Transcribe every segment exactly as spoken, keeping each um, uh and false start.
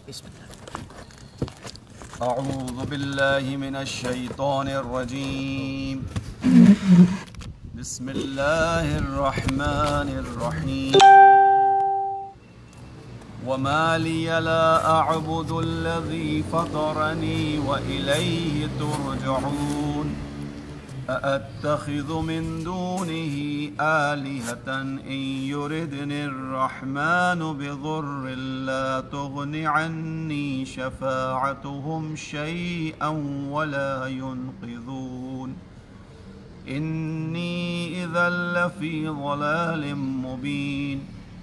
بسم الله. أعوذ بالله من الشيطان الرجيم. بسم الله الرحمن الرحيم. وما لي لا أعبد الذي فطرني وإليه ترجعون. أأتخذ من دونه آلهة إن يردني الرحمن بضر لا تغن عني شفاعتهم شيئا ولا ينقذون. إني إذا لفي ضلال مبين.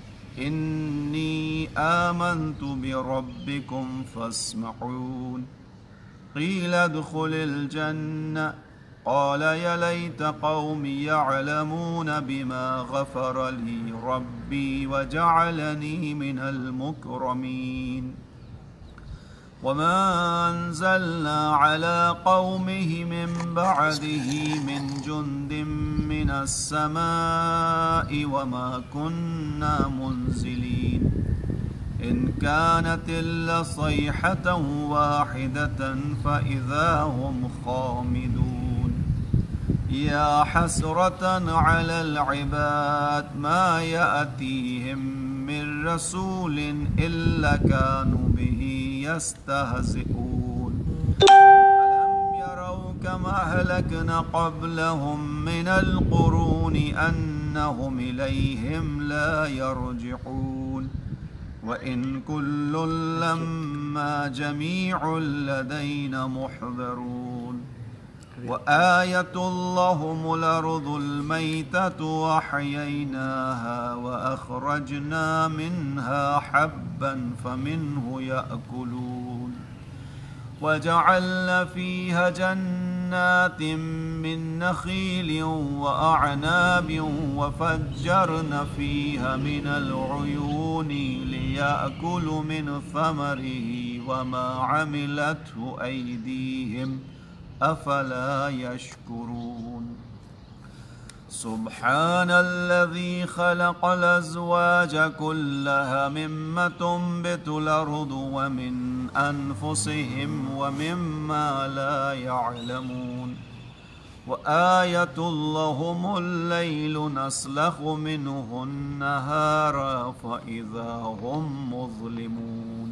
إني آمنت بربكم فاسمعون. قيل ادخل الجنة قال يا ليت قومي يعلمون بما غفر لي ربي وجعلني من المكرمين. وما أنزلنا على قومه من بعده من جند من السماء وما كنا منزلين. إن كانت إلا صيحة واحدة فإذا هم خامدون. يا حسرة على العباد ما يأتيهم من رسول إلا كانوا به يستهزئون. ألم يروا كما أهلكنا قبلهم من القرون أنهم إليهم لا يرجعون. وإن كل لما جميع لدينا محضرون. وآية لهم الأرض الميتة وأحييناها وأخرجنا منها حبا فمنه يأكلون. وجعلنا فيها جنات من نخيل وأعناب وفجرنا فيها من العيون ليأكلوا من ثمره وما عملته أيديهم أفلا يشكرون. سبحان الذي خلق الأزواج كلها مما تنبت الأرض ومن أنفسهم ومما لا يعلمون. وآية لهم الليل نسلخ منه النهار فإذا هم مظلمون.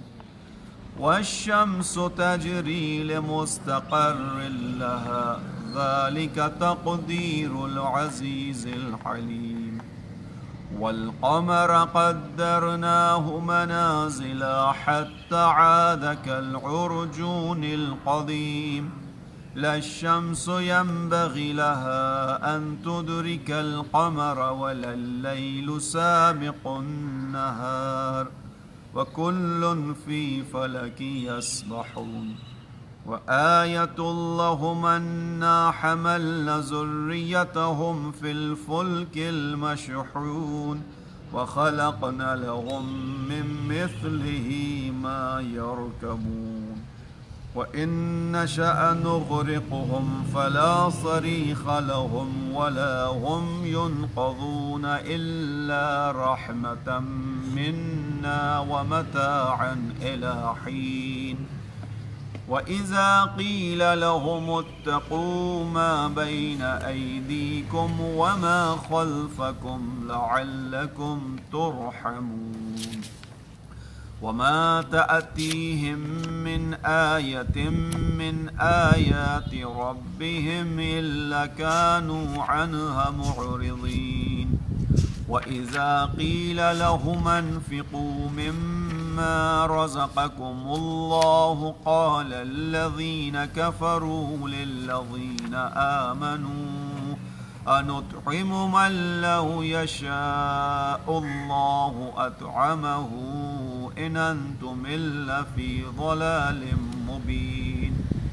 والشمس تجري لمستقر لها ذلك تقدير العزيز الحليم. والقمر قدرناه منازل حتى عاد كالعرجون القديم. لا الشمس ينبغي لها أن تدرك القمر ولا الليل سابق النهار وكل في فلك يسبحون. وآية لهم أنا حملنا ذريتهم في الفلك المشحون وخلقنا لهم من مثله ما يركبون. وإن نشأ نغرقهم فلا صريخ لهم ولا هم ينقذون إلا رحمة منا ومتاعا إلى حين. وإذا قيل لهم اتقوا ما بين أيديكم وما خلفكم لعلكم ترحمون. وما تأتيهم من آية من آيات ربهم إلا كانوا عنها معرضين. وإذا قيل لهم انفقوا مما رزقكم الله قال الذين كفروا للذين آمنوا أنطعم من لو يشاء الله أطعمه إن أنتم إلا في ضلال مبين.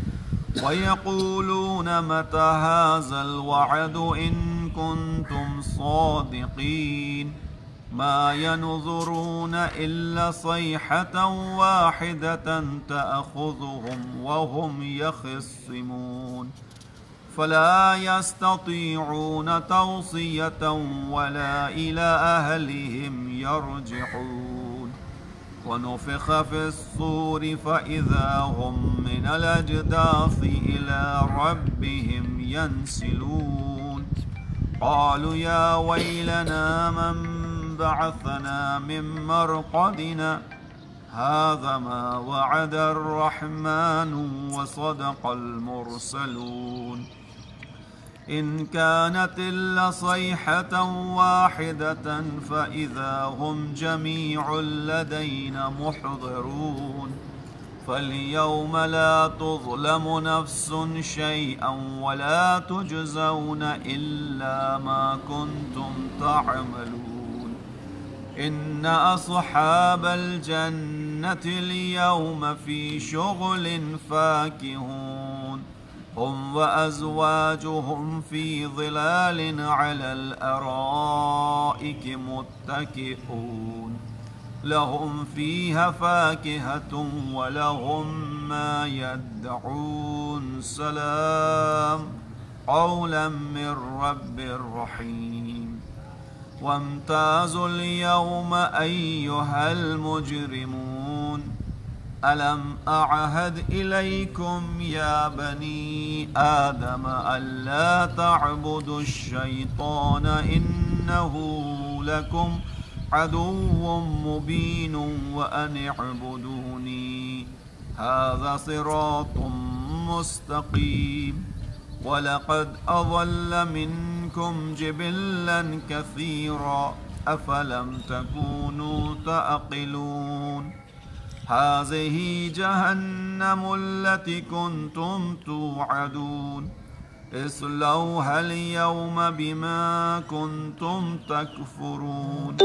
ويقولون متى هذا الوعد إن كنتم صادقين. ما ينظرون إلا صيحة واحدة تأخذهم وهم يخصمون. فلا يستطيعون توصية ولا إلى أهلهم يرجعون. ونفخ في الصور فإذا هم من الأجداث إلى ربهم ينسلون قالوا يا ويلنا من بعثنا من مرقدنا هذا ما وعد الرحمن وصدق المرسلون إن كانت إلا صيحة واحدة فإذا هم جميع لدينا محضرون فاليوم لا تظلم نفس شيئا ولا تجزون إلا ما كنتم تعملون إن أصحاب الجنة اليوم في شغل فاكهون هم وأزواجهم في ظلال على الأرائك متكئون لهم فيها فاكهة ولهم ما يدعون سلام قولا من رب رحيم وامتازوا اليوم أيها المجرمون ألم أعهد إليكم يا بني آدم ألا تعبدوا الشيطان إنه لكم عدو مبين وأن اعبدوني هذا صراط مستقيم ولقد أضل منكم جبلا كثيرا أفلم تكونوا تعقلون هذه جهنم التي كنتم توعدون اصلوها اليوم بما كنتم تكفرون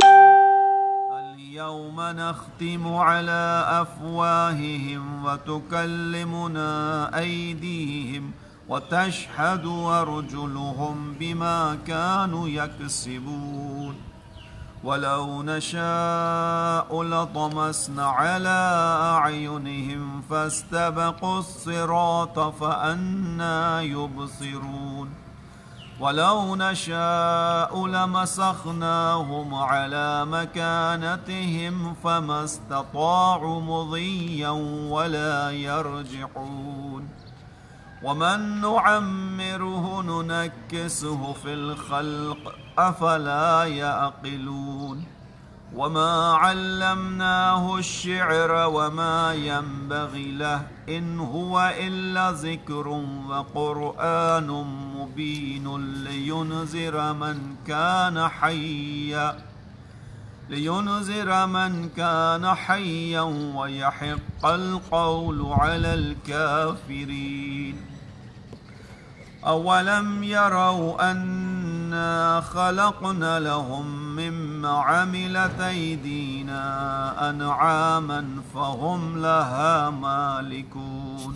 اليوم نختم على أفواههم وتكلمنا أيديهم وتشهد أرجلهم بما كانوا يكسبون ولو نشاء لطمسنا على أعينهم فاستبقوا الصراط فأنى يبصرون ولو نشاء لمسخناهم على مكانتهم فما استطاعوا مضيا ولا يرجعون ومن نعمره ننكسه في الخلق أفلا يعقلون وما علمناه الشعر وما ينبغي له إن هو إلا ذكر وقرآن مبين لينذر من كان حيا لينذر من كان حيا ويحق القول على الكافرين أولم يروا أنا خلقنا لهم مما عملت أيدينا أنعاما فهم لها مالكون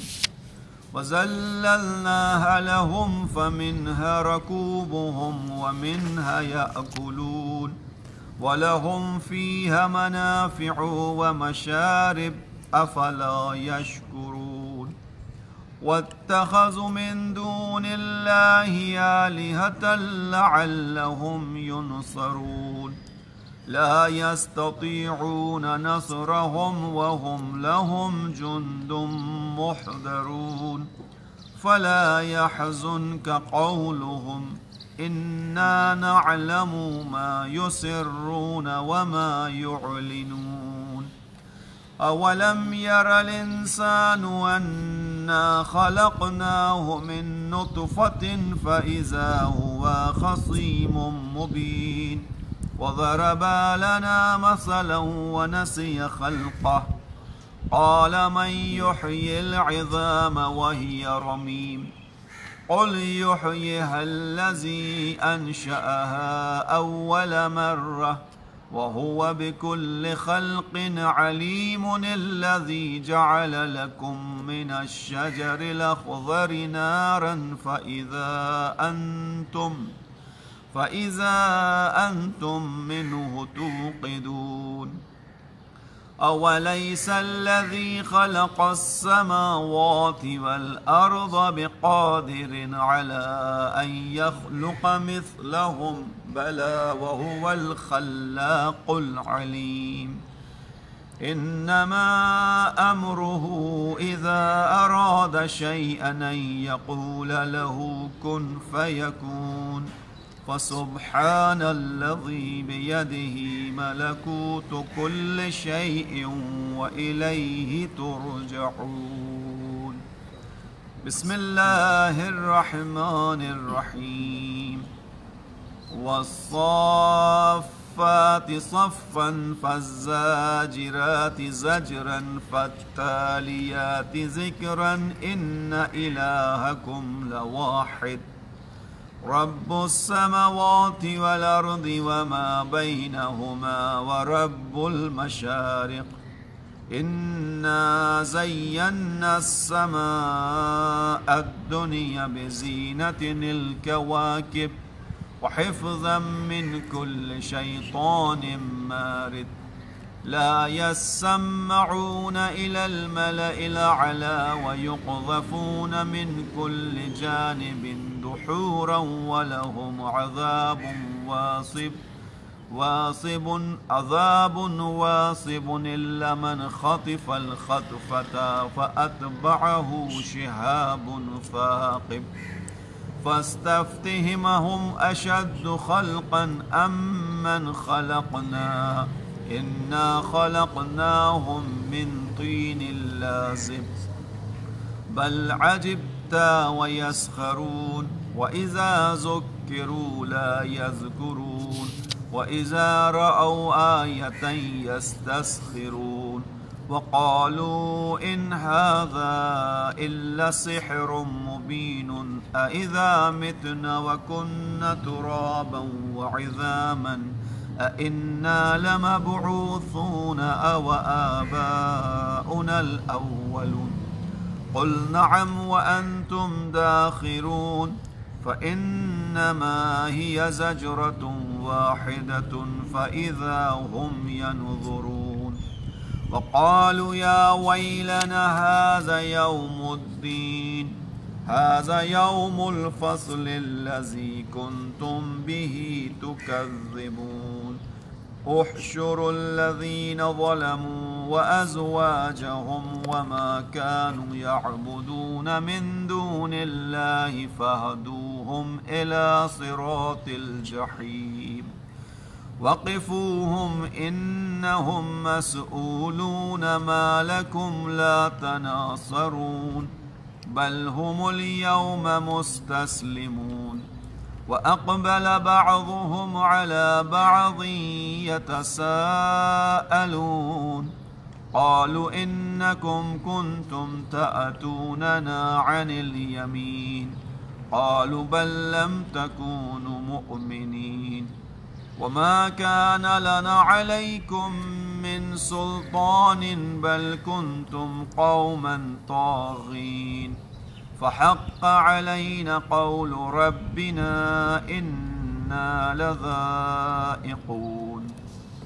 وذللناها لهم فمنها ركوبهم ومنها يأكلون ولهم فيها منافع ومشارب أفلا يشكرون واتخذوا من دون الله آلهة لعلهم ينصرون لا يستطيعون نصرهم وهم لهم جند محضرون فلا يحزنك قولهم إنا نعلم ما يسرون وما يعلنون أولم ير الإنسان أنا خلقناه من نطفة فإذا هو خصيم مبين وضرب لنا مثلا ونسي خلقه قال من يحيي العظام وهي رميم قل يحييها الذي أنشأها أول مرة وهو بكل خلق عليم الذي جعل لكم من الشجر الأخضر نارا فإذا أنتم فإذا أنتم منه توقدون أوليس الذي خلق السماوات والأرض بقادر على أن يخلق مثلهم بلى وهو الخلاق العليم إنما أمره إذا أراد شيئا أن يقول له كن فيكون فسبحان الذي بيده ملكوت كل شيء وإليه ترجعون. بسم الله الرحمن الرحيم. والصافات صفا فالزاجرات زجرا فالتاليات ذكرا إن إلهكم لواحد رب السماوات والأرض وما بينهما ورب المشارق إنا زينا السماء الدنيا بزينة الكواكب وحفظا من كل شيطان مارد لا يسمعون إلى الملأ الأعلى ويقذفون من كل جانب دحورا ولهم عذاب واصب واصب عذاب واصب إلا من خطف الخطفة فأتبعه شهاب ثاقب فاستفتهمهم أشد خلقا أم من خلقنا إنا خلقناهم من طين لازب بل عجبت ويسخرون وإذا ذكروا لا يذكرون وإذا رأوا آية يستسخرون وقالوا إن هذا إلا سحر مبين أإذا متنا وكنا ترابا وعظاما أإنا لمبعوثون أو آباؤنا الأولون قل نعم وأنتم داخرون فإنما هي زجرة واحدة فإذا هم ينظرون وقالوا يا ويلنا هذا يوم الدين هذا يوم الفصل الذي كنتم به تكذبون احشروا الذين ظلموا وأزواجهم وما كانوا يعبدون من دون الله فاهدوهم إلى صراط الجحيم وقفوهم إنهم مسؤولون ما لكم لا تناصرون بل هم اليوم مستسلمون وأقبل بعضهم على بعض يتساءلون قالوا إنكم كنتم تأتوننا عن اليمين قالوا بل لم تكونوا مؤمنين وما كان لنا عليكم من سلطان بل كنتم قوما طاغين فحق علينا قول ربنا إنا لذائقون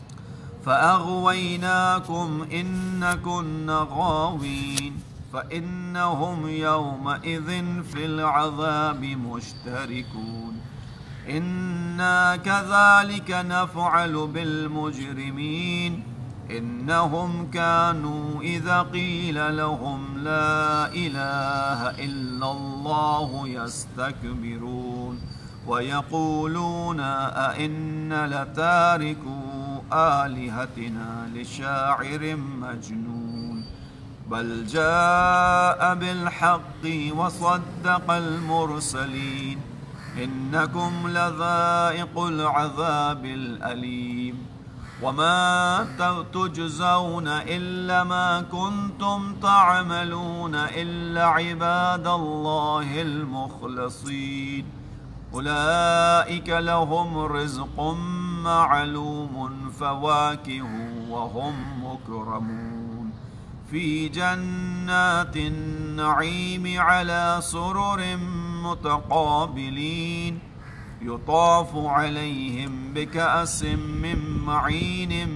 فأغويناكم إن كنا غاوين فإنهم يومئذ في العذاب مشتركون إنا كذلك نفعل بالمجرمين إنهم كانوا إذا قيل لهم لا إله إلا الله يستكبرون ويقولون أئنا لتاركو آلهتنا لشاعر مجنون بل جاء بالحق وصدق المرسلين إنكم لذائق العذاب الأليم وما تجزون إلا ما كنتم تعملون إلا عباد الله المخلصين أولئك لهم رزق معلوم فواكه وهم مكرمون في جنات النعيم على سرر متقابلين يطاف عليهم بكأس من معين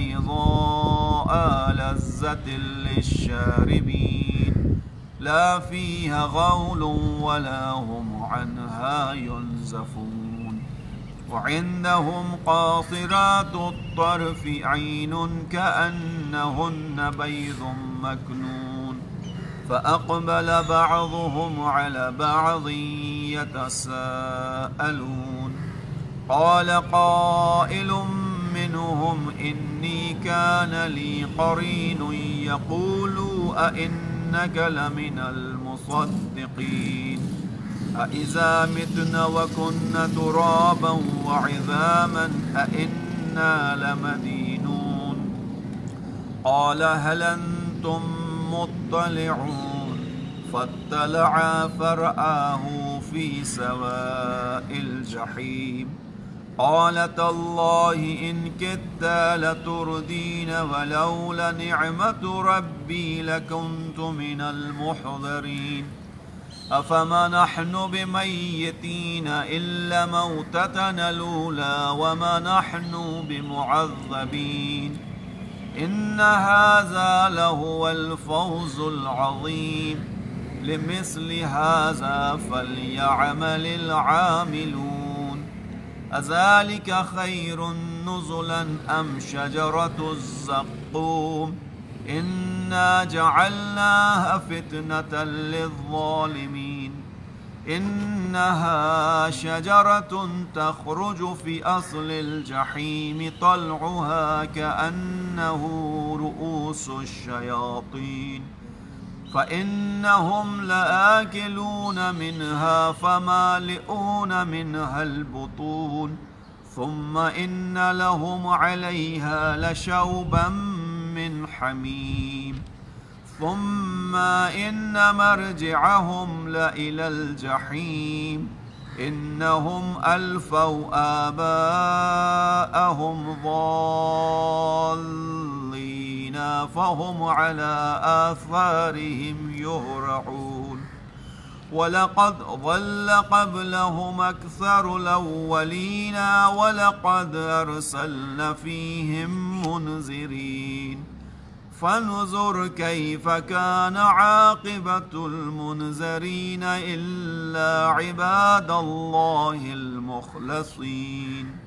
بيضاء لذة للشاربين لا فيها غول ولا هم عنها ينزفون وعندهم قاصرات الطرف عين كأنهن بيض مكنون فأقبل بعضهم على بعض يتساءلون قال قائل منهم إني كان لي قرين يقول أئنك لمن المصدقين أإذا متنا وكنا ترابا وعظاما أئنا لمدينون قال هل أنتم مطلعون فاطلع فرآه في سواء الجحيم قال تالله إن كدت لتردين ولولا نعمة ربي لكنت من المحضرين أفما نحن بميتين إلا موتتنا الأولى وما نحن بمعذبين إن هذا لهو الفوز العظيم لمثل هذا فليعمل العاملون أذلك خير نزلا أم شجرة الزقوم إنا جعلناها فتنة للظالمين إنها شجرة تخرج في أصل الجحيم طلعها كأنه رؤوس الشياطين فإنهم لآكلون منها فمالئون منها البطون ثم إن لهم عليها لشوبا من حميم ثم إن مرجعهم لإلى الجحيم إنهم ألفوا آباءهم ضالين فهم على آثارهم يهرعون ولقد ضل قبلهم أكثر الأولين ولقد أرسلنا فيهم منذرين فانظر كيف كان عاقبة المنذرين إلا عباد الله المخلصين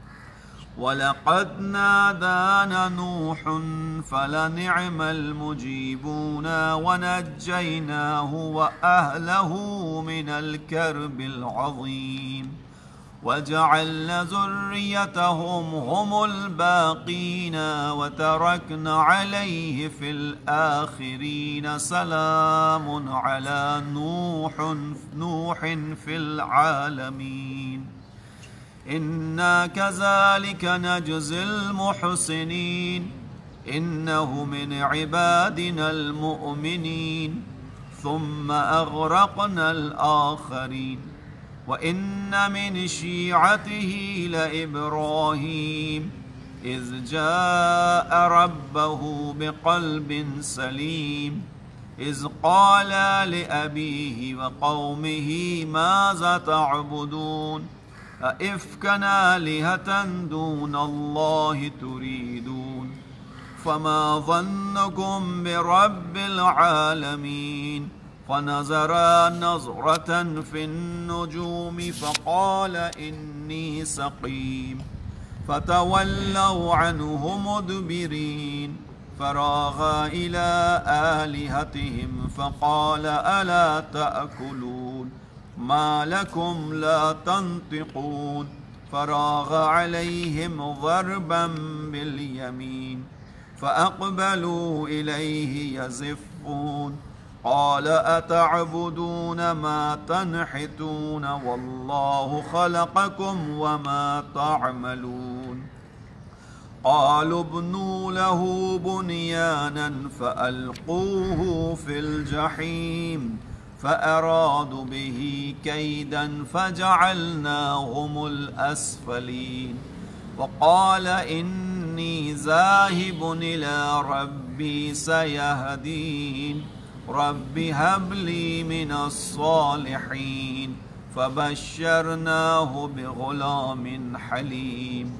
ولقد نادانا نوح فلنعم المجيبون ونجيناه وأهله من الكرب العظيم وجعلنا ذريتهم هم الباقين وتركنا عليه في الآخرين سلام على نوح نوح في العالمين إنا كذلك نجزي المحسنين إنه من عبادنا المؤمنين ثم أغرقنا الآخرين وإن من شيعته لإبراهيم إذ جاء ربه بقلب سليم إذ قال لأبيه وقومه ماذا تعبدون أئفكا آلهة دون الله تريدون فما ظنكم برب العالمين فنظر نظرة في النجوم فقال إني سقيم فتولوا عنه مدبرين فراغ إلى آلهتهم فقال ألا تأكلون ما لكم لا تنطقون فراغ عليهم ضربا باليمين فأقبلوا إليه يزفون قال أتعبدون ما تنحتون والله خلقكم وما تعملون قالوا ابنوا له بنيانا فألقوه في الجحيم فأرادوا به كيدا فجعلناهم الأسفلين وقال إني ذاهب إلى ربي سيهدين رب هب لي من الصالحين فبشرناه بغلام حليم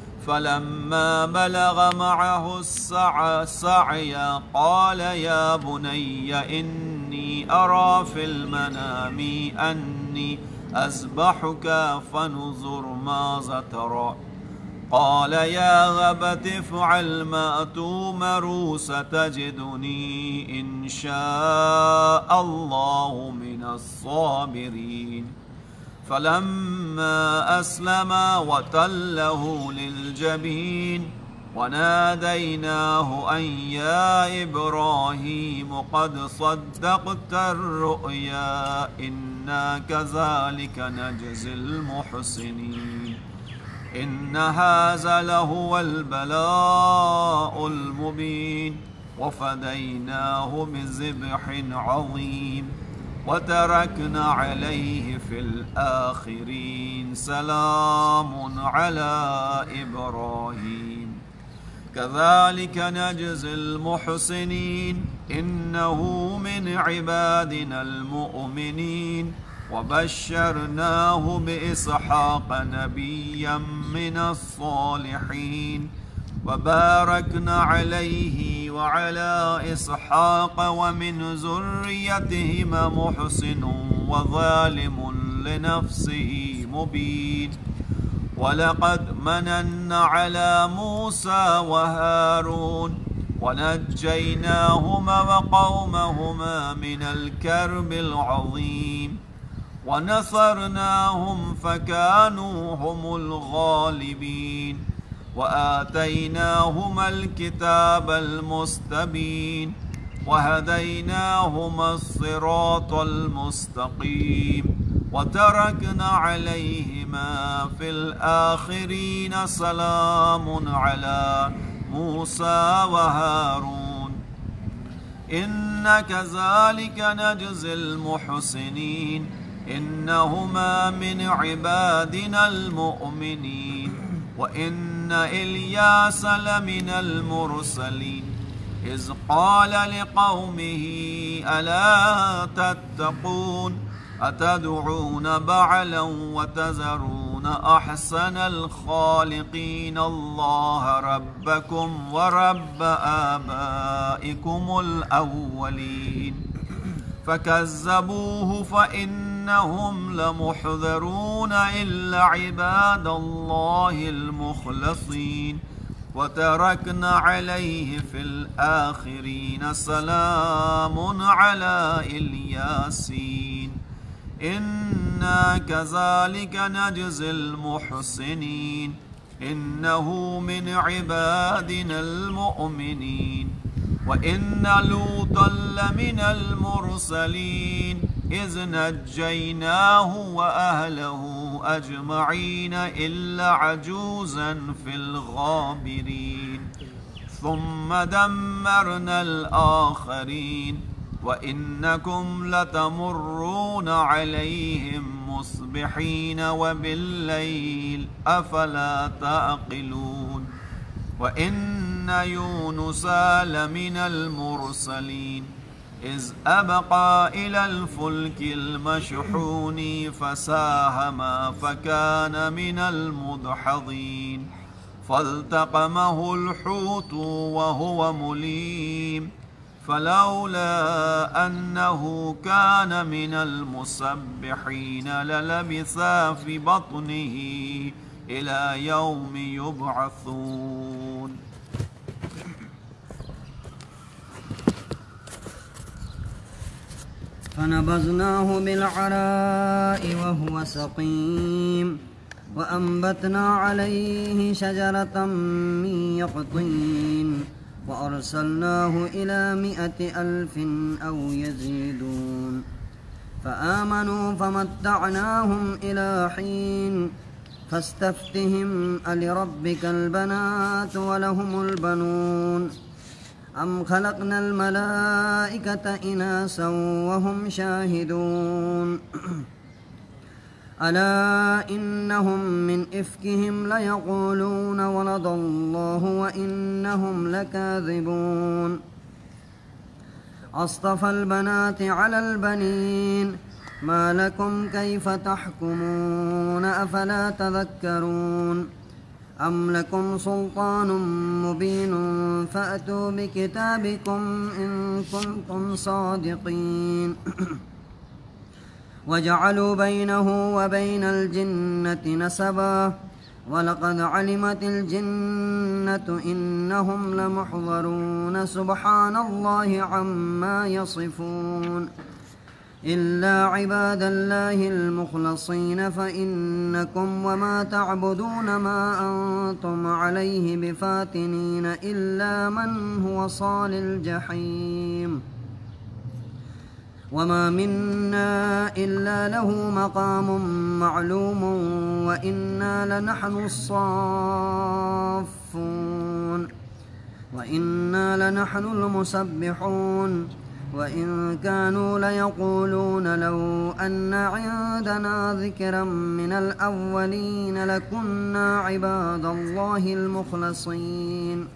فلما بلغ معه السعي سعيا قال يا بني إني أرى في المنام أني أذبحك فانظر ماذا ترى. قال يا أبت افعل ما تؤمر ستجدني إن شاء الله من الصابرين. فلما أسلما وتله للجبين وناديناه أن يا إبراهيم قد صدقت الرؤيا إنا كذلك نجزي المحسنين إن هذا لهو البلاء المبين. وفديناه بذبح عظيم وتركنا عليه في الآخرين سلام على إبراهيم كذلك نجزي المحسنين إنه من عبادنا المؤمنين. وبشرناه بإسحاق نبيا من الصالحين وباركنا عليه وعلى إسحاق ومن ذريتهما محسن وظالم لنفسه مبين. ولقد مننا على موسى وهارون ونجيناهما وقومهما من الكرب العظيم ونصرناهم فكانوا هم الغالبين. وآتيناهما الكتاب المستبين وهديناهما الصراط المستقيم وتركنا عليهما في الآخرين سلام على موسى وهارون إن كذلك نجزي المحسنين إنهما من عبادنا المؤمنين. وإن إلياس لمن المرسلين إذ قال لقومه ألا تتقون أتدعون بعلا وتذرون أحسن الخالقين الله ربكم ورب آبائكم الأولين. فكذبوه فإنهم لمحضرون إلا عباد الله المخلصين وتركنا عليه في الآخرين سلام على الياسين إنا كذلك نجزي المحسنين إنه من عبادنا المؤمنين. وإن لوطا لمن المرسلين إذ نجيناه وأهله أجمعين إلا عجوزا في الغابرين ثم دمرنا الآخرين. وإنكم لتمرون عليهم مصبحين وبالليل أفلا تعقلون. وإن يونس لمن المرسلين إذ أبقى إلى الفلك المشحون فساهم فكان من المدحضين فالتقمه الحوت وهو مليم فلولا أنه كان من المسبحين للبث في بطنه إلى يوم يبعثون. فنبذناه بالعراء وهو سقيم وأنبتنا عليه شجرة من يقطين وأرسلناه إلى مائة ألف أو يزيدون فآمنوا فمتعناهم إلى حين فاستفتهم ألربك البنات ولهم البنون أم خلقنا الملائكة إناثا وهم شاهدون ألا إنهم من إفكهم ليقولون ولد الله وإنهم لكاذبون أصطفى البنات على البنين ما لكم كيف تحكمون أفلا تذكرون أم لكم سلطان مبين فأتوا بكتابكم إن كنتم صادقين وجعلوا بينه وبين الجنة نسبا ولقد علمت الجنة إنهم لمحضرون سبحان الله عما يصفون إلا عباد الله المخلصين فإنكم وما تعبدون ما أنتم عليه بفاتنين إلا من هو صال الجحيم وما منا إلا له مقام معلوم وإنا لنحن الصافون وإنا لنحن المسبحون وإن كانوا ليقولون لو أن عندنا ذكرا من الأولين لكنا عباد الله المخلصين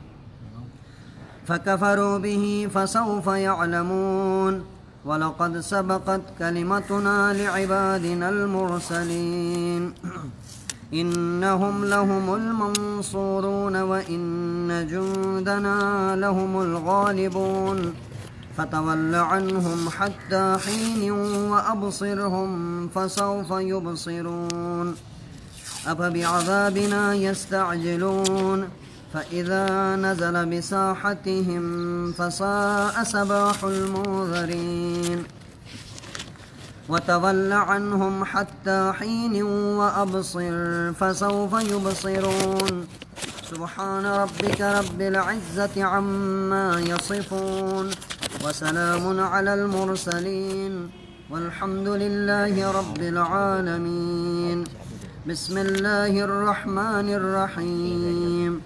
فكفروا به فسوف يعلمون ولقد سبقت كلمتنا لعبادنا المرسلين إنهم لهم المنصورون وإن جندنا لهم الغالبون فتول عنهم حتى حين وأبصرهم فسوف يبصرون أفبعذابنا يستعجلون فإذا نزل بساحتهم فساء سباح المنذرين وتول عنهم حتى حين وأبصر فسوف يبصرون سبحان ربك رب العزة عما يصفون وسلام على المرسلين والحمد لله رب العالمين بسم الله الرحمن الرحيم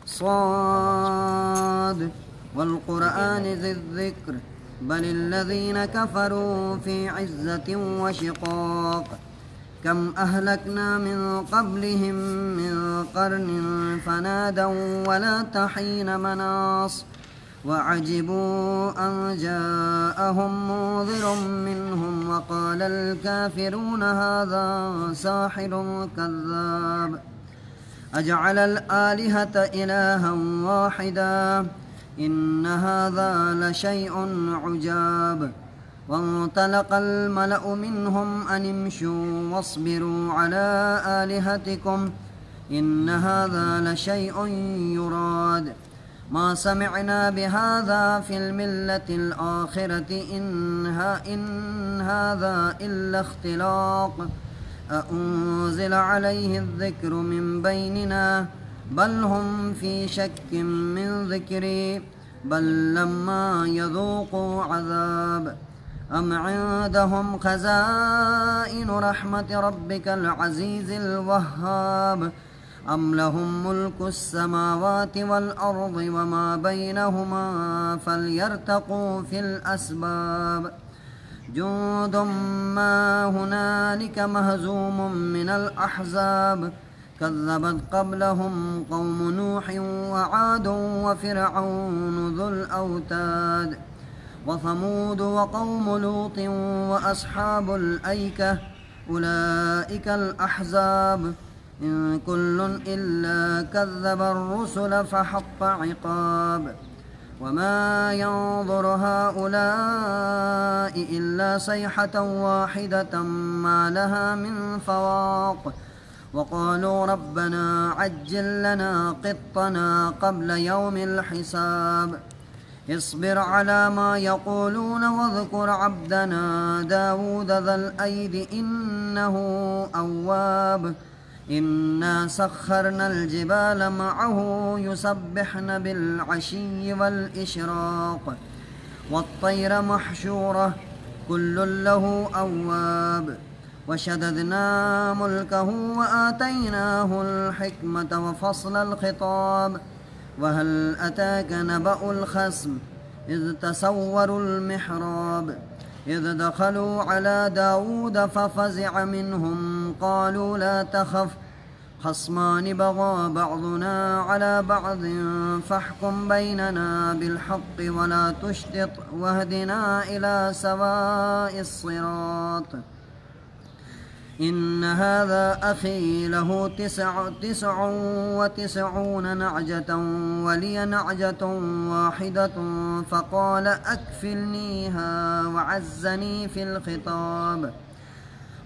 صاد والقرآن ذي الذكر بل الذين كفروا في عزة وشقاق كم أهلكنا من قبلهم من قرن فنادوا ولا تحين مناص وعجبوا أن جاءهم منذر منهم وقال الكافرون هذا ساحر كذاب أجعل الآلهة إلها واحدا إن هذا لشيء عجاب وانطلق الملأ منهم أن امشوا واصبروا على آلهتكم إن هذا لشيء يراد ما سمعنا بهذا في الملة الآخرة إن هذا إلا اختلاق أأنزل عليه الذكر من بيننا بل هم في شك من ذكري بل لما يذوقوا عذاب أم عندهم خزائن رحمة ربك العزيز الوهاب أم لهم ملك السماوات والأرض وما بينهما فليرتقوا في الأسباب جند ما هنالك مهزوم من الأحزاب كذبت قبلهم قوم نوح وعاد وفرعون ذو الأوتاد وثمود وقوم لوط وأصحاب الأيكة أولئك الأحزاب إن كل إلا كذب الرسل فحق عقاب وما ينظر هؤلاء إلا صيحة واحدة ما لها من فواق وقالوا ربنا عجل لنا قطنا قبل يوم الحساب اصبر على ما يقولون واذكر عبدنا داود ذا الأيد إنه أواب إنا سخرنا الجبال معه يسبحن بالعشي والإشراق والطير محشورة كل له أواب وشددنا ملكه وآتيناه الحكمة وفصل الخطاب وهل أتاك نبأ الخصم إذ تسوروا المحراب إذ دخلوا على داود ففزع منهم قالوا لا تخف خصمان بغى بعضنا على بعض فاحكم بيننا بالحق ولا تشطط واهدنا إلى سواء الصراط إن هذا أخي له تسع, تسع وتسعون نعجة ولي نعجة واحدة فقال أكفلنيها وعزني في الخطاب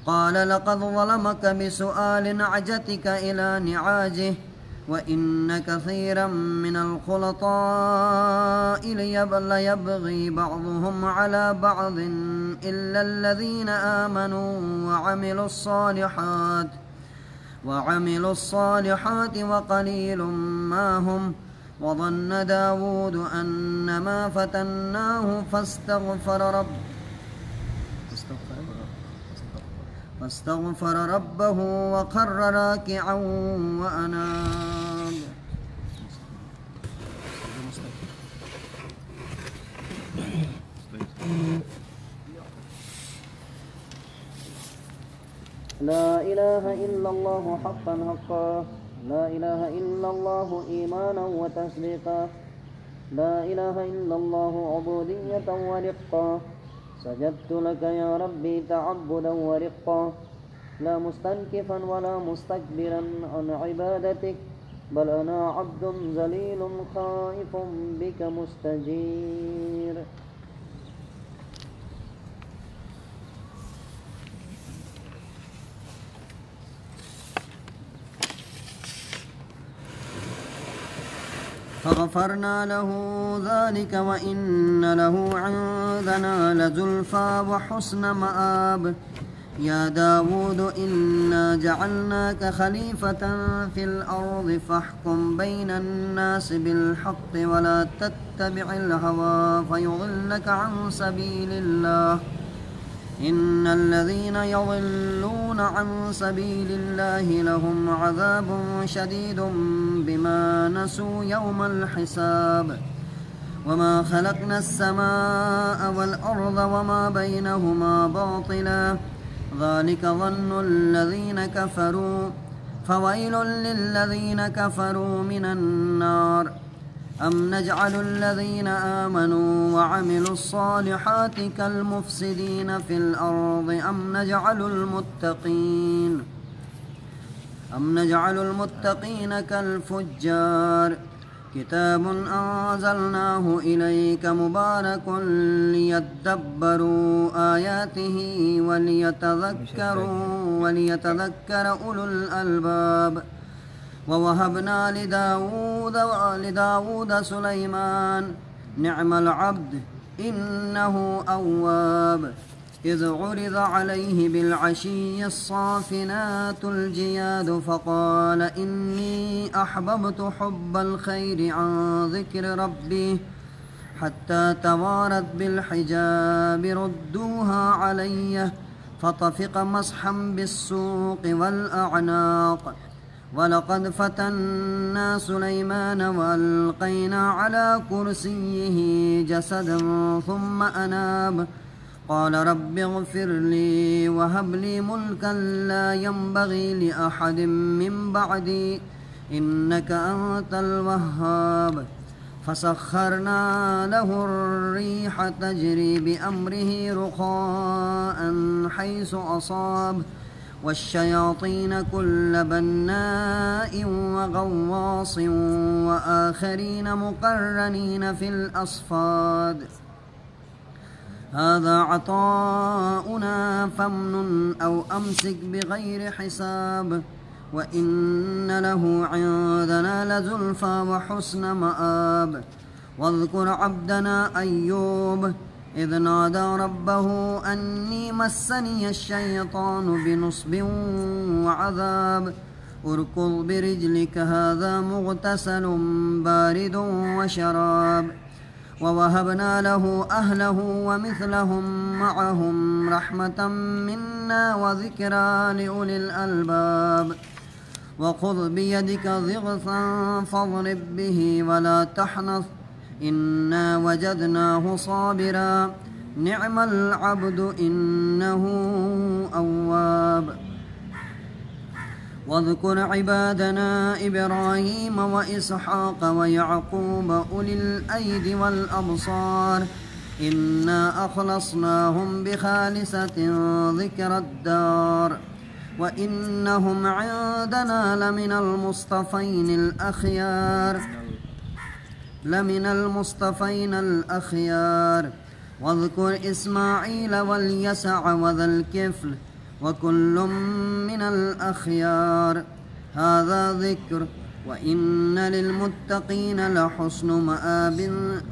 قال لقد ظلمك بسؤال نعجتك إلى نعاجه وإن كثيرا من الخلطاء ليبغي بعضهم على بعض إلا الذين آمنوا وعملوا الصالحات وعملوا الصالحات وقليل ما هم وظن داود أنما فتناه فاستغفر رب فاستغفر ربه وخر راكعا وأناب. لا إله إلا الله حقا حقا، لا إله إلا الله إيمانا وتصديقا، لا إله إلا الله عبودية ورقا، سجدت لك يا ربي تعبدا ورقا، لا مستنكفا ولا مستكبرا عن عبادتك، بل أنا عبد ذليل خائف بك مستجير. فغفرنا له ذلك وإن له عندنا لزلفى وحسن مآب. يا داود إنا جعلناك خليفة في الأرض فاحكم بين الناس بالحق ولا تتبع الهوى فيضلك عن سبيل الله. إن الذين يضلون عن سبيل الله لهم عذاب شديد بما نسوا يوم الحساب. وما خلقنا السماء والأرض وما بينهما باطلا ذلك ظن الذين كفروا فويل للذين كفروا من النار. أم نجعل الذين آمنوا وعملوا الصالحات كالمفسدين في الأرض أم نجعل المتقين أم نجعل المتقين كالفجار. كتاب أنزلناه إليك مبارك ليدبروا آياته وليتذكروا وليتذكر أولو الألباب. ووهبنا لداود لداود سليمان نعم العبد إنه أواب. إذ عرض عليه بالعشي الصافنات الجياد فقال إني أحببت حب الخير عن ذكر ربي حتى توارت بالحجاب ردوها علي فطفق مسحا بالسوق والأعناق. ولقد فتنا سليمان وألقينا على كرسيه جسدا ثم أناب. قال رب اغفر لي وهب لي ملكا لا ينبغي لأحد من بعدي إنك أنت الوهاب. فسخرنا له الريح تجري بأمره رخاء حيث أصاب والشياطين كل بناء وغواص وآخرين مقرنين في الأصفاد. هذا عطاؤنا فامنن أو أمسك بغير حساب. وإن له عندنا لزلفى وحسن مآب. واذكر عبدنا أيوب إذ نادى ربه أني مسني الشيطان بنصب وعذاب. اركض برجلك هذا مغتسل بارد وشراب. ووهبنا له أهله ومثلهم معهم رحمة منا وذكرى لأولي الألباب. وخذ بيدك ضغثا فاضرب به ولا تحنث إنا وجدناه صابرا نعم العبد إنه أواب. واذكر عبادنا إبراهيم وإسحاق ويعقوب أولي الأيدي والأبصار إنا أخلصناهم بخالصة ذكر الدار. وإنهم عندنا لمن المصطفين الأخيار لمن المصطفين الأخيار. واذكر إسماعيل واليسع وذا الكفل وكل من الأخيار. هذا ذكر، وإن للمتقين لحسن مآب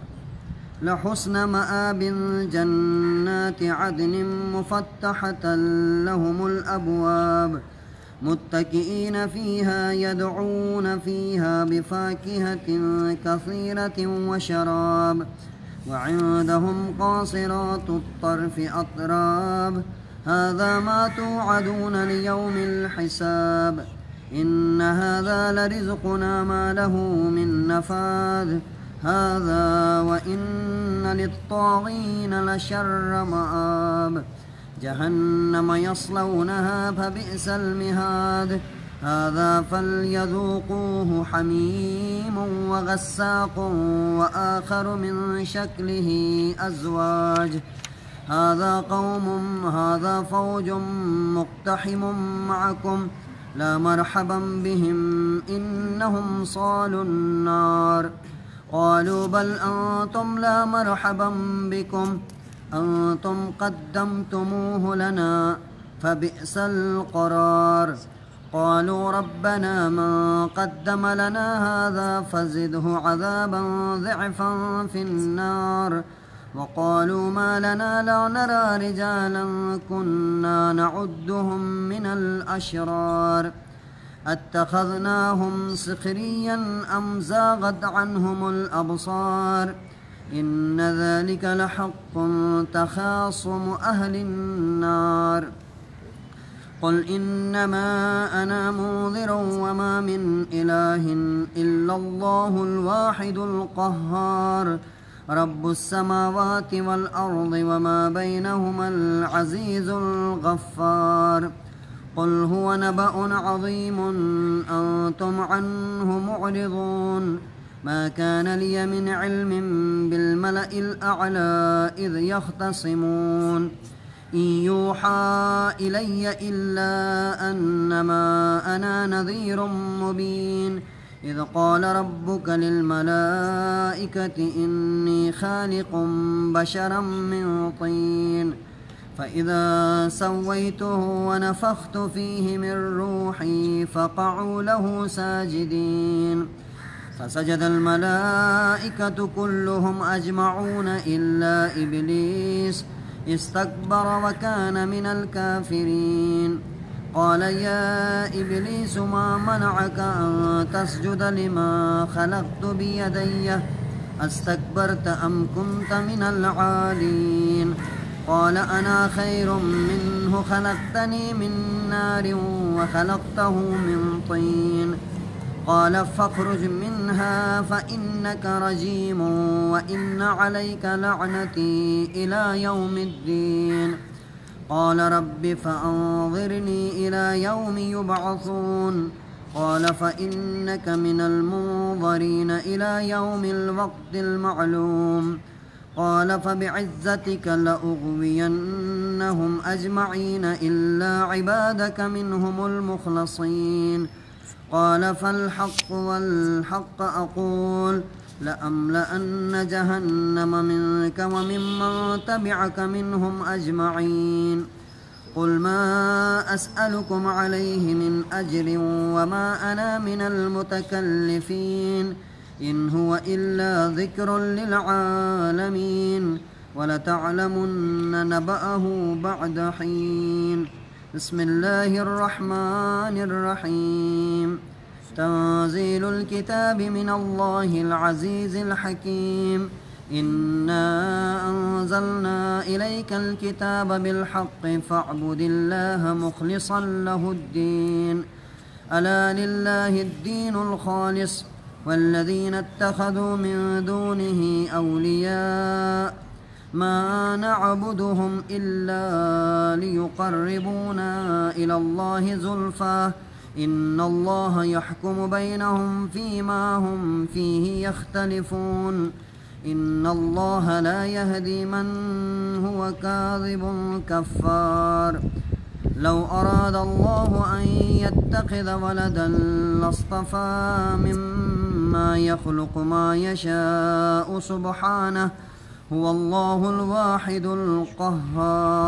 لحسن مآب جنات عدن مفتحة لهم الأبواب متكئين فيها يدعون فيها بفاكهة كثيرة وشراب. وعندهم قاصرات الطرف أطراب. هذا ما توعدون ليوم الحساب. إن هذا لرزقنا ما له من نفاذ. هذا وإن للطاغين لشر مآب. جهنم يصلونها فبئس المهاد. هذا فليذوقوه حميم وغساق وآخر من شكله أزواج. هذا قوم هذا فوج مقتحم معكم لا مرحبا بهم إنهم صالوا النار. قالوا بل أنتم لا مرحبا بكم أنتم قدمتموه لنا فبئس القرار. قالوا ربنا من قدم لنا هذا فزده عذابا ضعفا في النار. وقالوا ما لنا لا نرى رجالا كنا نعدهم من الأشرار. اتخذناهم سخريا أم زاغت عنهم الأبصار. إن ذلك لحق تخاصم أهل النار. قل إنما أنا منذر وما من إله إلا الله الواحد القهار رب السماوات والأرض وما بينهما العزيز الغفار. قل هو نبأ عظيم أنتم عنه معرضون. ما كان لي من علم بالملأ الأعلى إذ يختصمون. إن يوحى إلي إلا أنما أنا نذير مبين. إذ قال ربك للملائكة إني خالق بشرا من طين فإذا سويته ونفخت فيه من روحي فقعوا له ساجدين. فسجد الملائكة كلهم أجمعون إلا إبليس استكبر وكان من الكافرين. قال يا إبليس ما منعك أن تسجد لما خلقت بيدي أستكبرت أم كنت من العالين. قال أنا خير منه خلقتني من نار وخلقته من طين. قال فاخرج منها فإنك رجيم وإن عليك لعنتي إلى يوم الدين. قال رب فأنظرني إلى يوم يبعثون. قال فإنك من المنظرين إلى يوم الوقت المعلوم. قال فبعزتك لأغوينهم أجمعين إلا عبادك منهم المخلصين. قال فالحق والحق أقول لأملأن جهنم منك وممن تبعك منهم أجمعين. قل ما أسألكم عليه من أجر وما أنا من المتكلفين إن هو إلا ذكر للعالمين ولتعلمن نبأه بعد حين. بسم الله الرحمن الرحيم. تنزيل الكتاب من الله العزيز الحكيم. إنا أنزلنا إليك الكتاب بالحق فاعبد الله مخلصا له الدين. ألا لله الدين الخالص والذين اتخذوا من دونه أولياء ما نعبدهم إلا ليقربونا إلى الله زلفى إن الله يحكم بينهم فيما هم فيه يختلفون. إن الله لا يهدي من هو كاذب كفار. لو أراد الله أن يتخذ ولدا لاصطفى مما يخلق ما يشاء سبحانه هو الله الواحد القهار.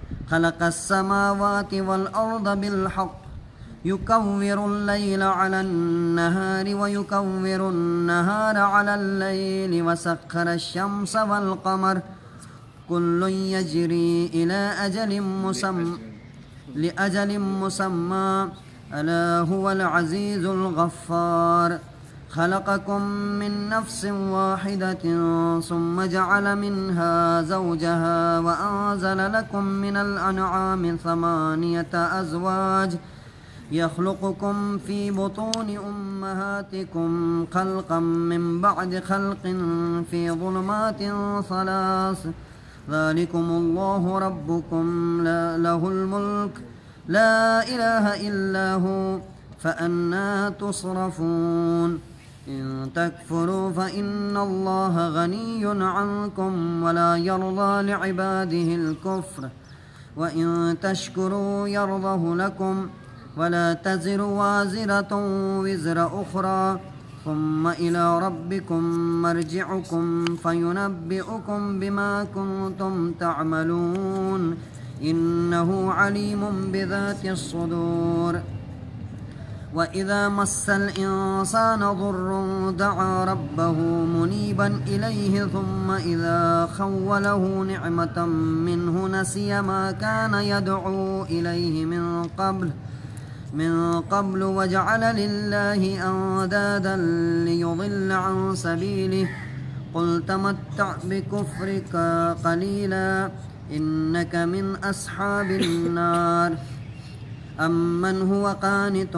خلق السماوات والأرض بالحق يكور الليل على النهار ويكور النهار على الليل وسخر الشمس والقمر كل يجري إلى أجل مسمى لأجل مسمى ألا هو العزيز الغفار خلقكم من نفس واحدة ثم جعل منها زوجها وأنزل لكم من الأنعام ثمانية أزواج يخلقكم في بطون أمهاتكم خلقا من بعد خلق في ظلمات ثلاث ذلكم الله ربكم لا له الملك لا إله إلا هو فأنى تصرفون إن تكفروا فإن الله غني عنكم ولا يرضى لعباده الكفر وإن تشكروا يرضه لكم ولا تزر وازرة وزر أخرى ثم إلى ربكم مرجعكم فينبئكم بما كنتم تعملون إنه عليم بذات الصدور وإذا مس الإنسان ضر دعا ربه منيبا إليه ثم إذا خوله نعمة منه نسي ما كان يدعو إليه من قبل من قبل وجعل لله أندادا ليضل عن سبيله قل تمتع بكفرك قليلا إنك من أصحاب النار أمن هو قانت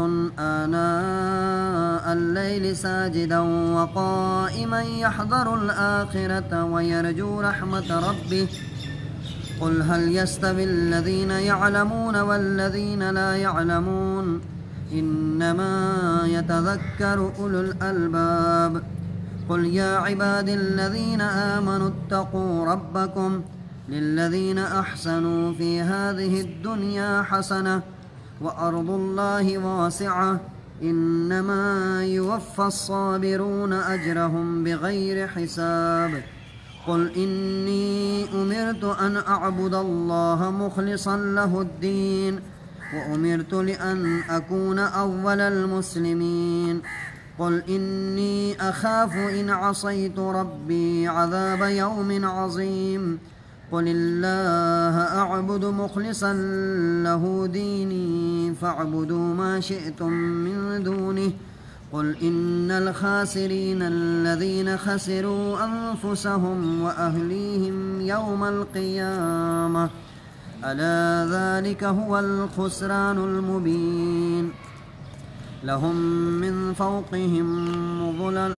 آناء الليل ساجدا وقائما يحذر الآخرة ويرجو رحمة ربه قل هل يستوي الذين يعلمون والذين لا يعلمون إنما يتذكر أولو الألباب قل يا عبادي الذين آمنوا اتقوا ربكم للذين أحسنوا في هذه الدنيا حسنة وأرض الله واسعة إنما يوفى الصابرون أجرهم بغير حساب قل إني أمرت أن أعبد الله مخلصا له الدين وأمرت لأن أكون أول المسلمين قل إني أخاف إن عصيت ربي عذاب يوم عظيم قل الله أعبد مخلصا له ديني فاعبدوا ما شئتم من دونه قل إن الخاسرين الذين خسروا أنفسهم وأهليهم يوم القيامة ألا ذلك هو الخسران المبين لهم من فوقهم ظلل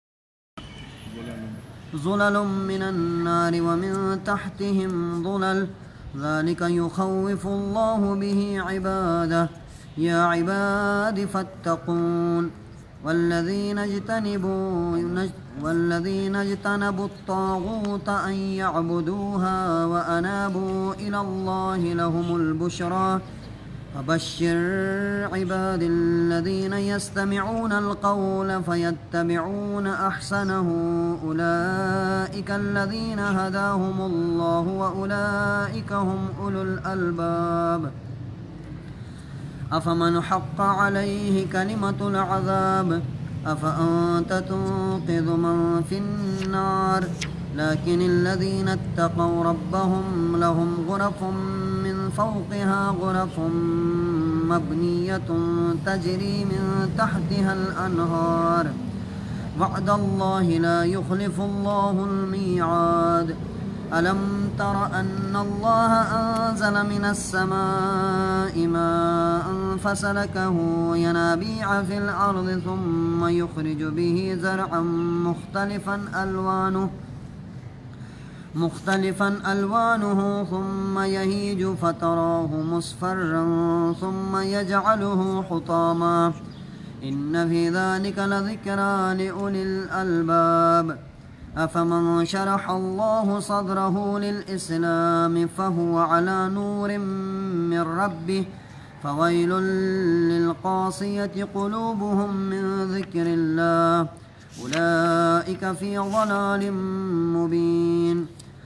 ظلل من النار ومن تحتهم ظلل ذلك يخوف الله به عباده يا عباد فاتقون والذين اجتنبوا والذين اجتنبوا الطاغوت أن يعبدوها وأنابوا إلى الله لهم البشرى فبشر عباد الذين يستمعون القول فيتبعون أحسنه أولئك الذين هداهم الله وأولئك هم أولو الألباب أفمن حق عليه كلمة العذاب أفأنت تنقذ من في النار لكن الذين اتقوا ربهم لهم غرف من فوقها غرف مبنية تجري من تحتها الأنهار وعد الله لا يخلف الله الميعاد ألم تر أن الله أنزل من السماء ماء فسلكه ينابيع في الأرض ثم يخرج به زرعا مختلفا ألوانه مختلفا ألوانه ثم يهيج فتراه مصفرا ثم يجعله حطاما إن في ذلك لذكرى لأولي الألباب أفمن شرح الله صدره للإسلام فهو على نور من ربه فويل للقاسية قلوبهم من ذكر الله أولئك في ضلال مبين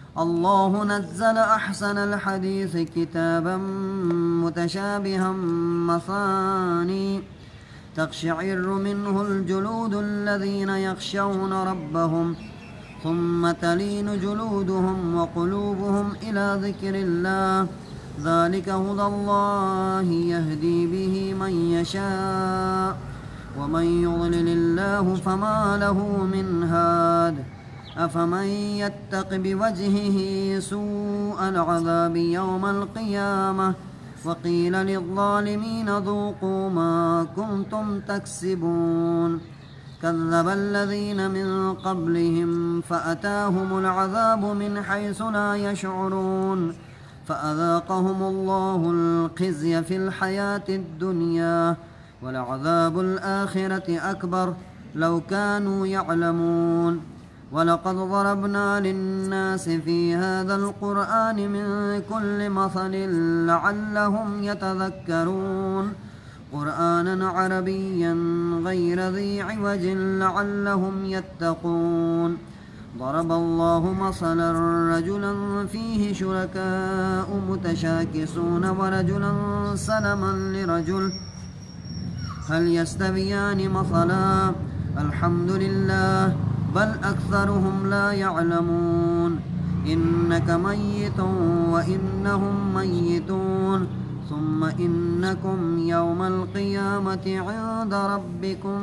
الله نزل أحسن الحديث كتابا متشابها مثاني تقشعر منه الجلود الذين يخشون ربهم ثم تلين جلودهم وقلوبهم إلى ذكر الله ذلك هدى الله يهدي به من يشاء ومن يضلل الله فما له من هاد أفمن يتق بوجهه سوء العذاب يوم القيامة وقيل للظالمين ذوقوا ما كنتم تكسبون كذب الذين من قبلهم فأتاهم العذاب من حيث لا يشعرون فأذاقهم الله الخزي في الحياة الدنيا ولعذاب الآخرة أكبر لو كانوا يعلمون ولقد ضربنا للناس في هذا القرآن من كل مثل لعلهم يتذكرون قرآنا عربيا غير ذي عوج لعلهم يتقون ضرب الله مثلا رجلا فيه شركاء متشاكسون ورجلا سلما لرجل هل يستويان مثلا الحمد لله بل أكثرهم لا يعلمون إنك ميت وإنهم ميتون ثم إنكم يوم القيامة عند ربكم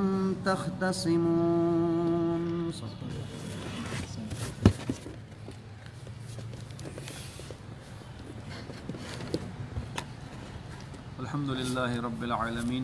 تختصمون. الحمدللہ رب العالمین.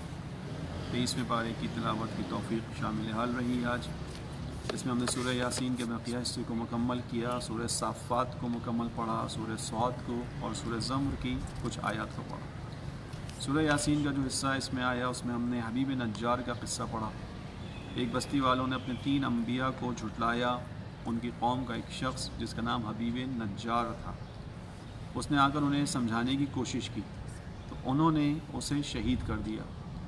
تیئیسویں پارے کی تلاوت کی توفیق شامل حال رہی آج. اس میں ہم نے سورہ یاسین کے بقیہ حصے کو مکمل کیا، سورہ صافات کو مکمل پڑھا، سورہ صاد کو اور سورہ زمر کی کچھ آیات کو پڑھا. سورہ یاسین کا جو حصہ اس میں آیا اس میں ہم نے حبیب نجار کا قصہ پڑھا. ایک بستی والوں نے اپنے تین انبیاء کو جھٹلایا. ان کی قوم کا ایک شخص جس کا نام حبیب نجار تھا، اس نے آ کر انہیں سمجھانے کی کوشش کی تو انہوں نے اسے شہید کر دیا.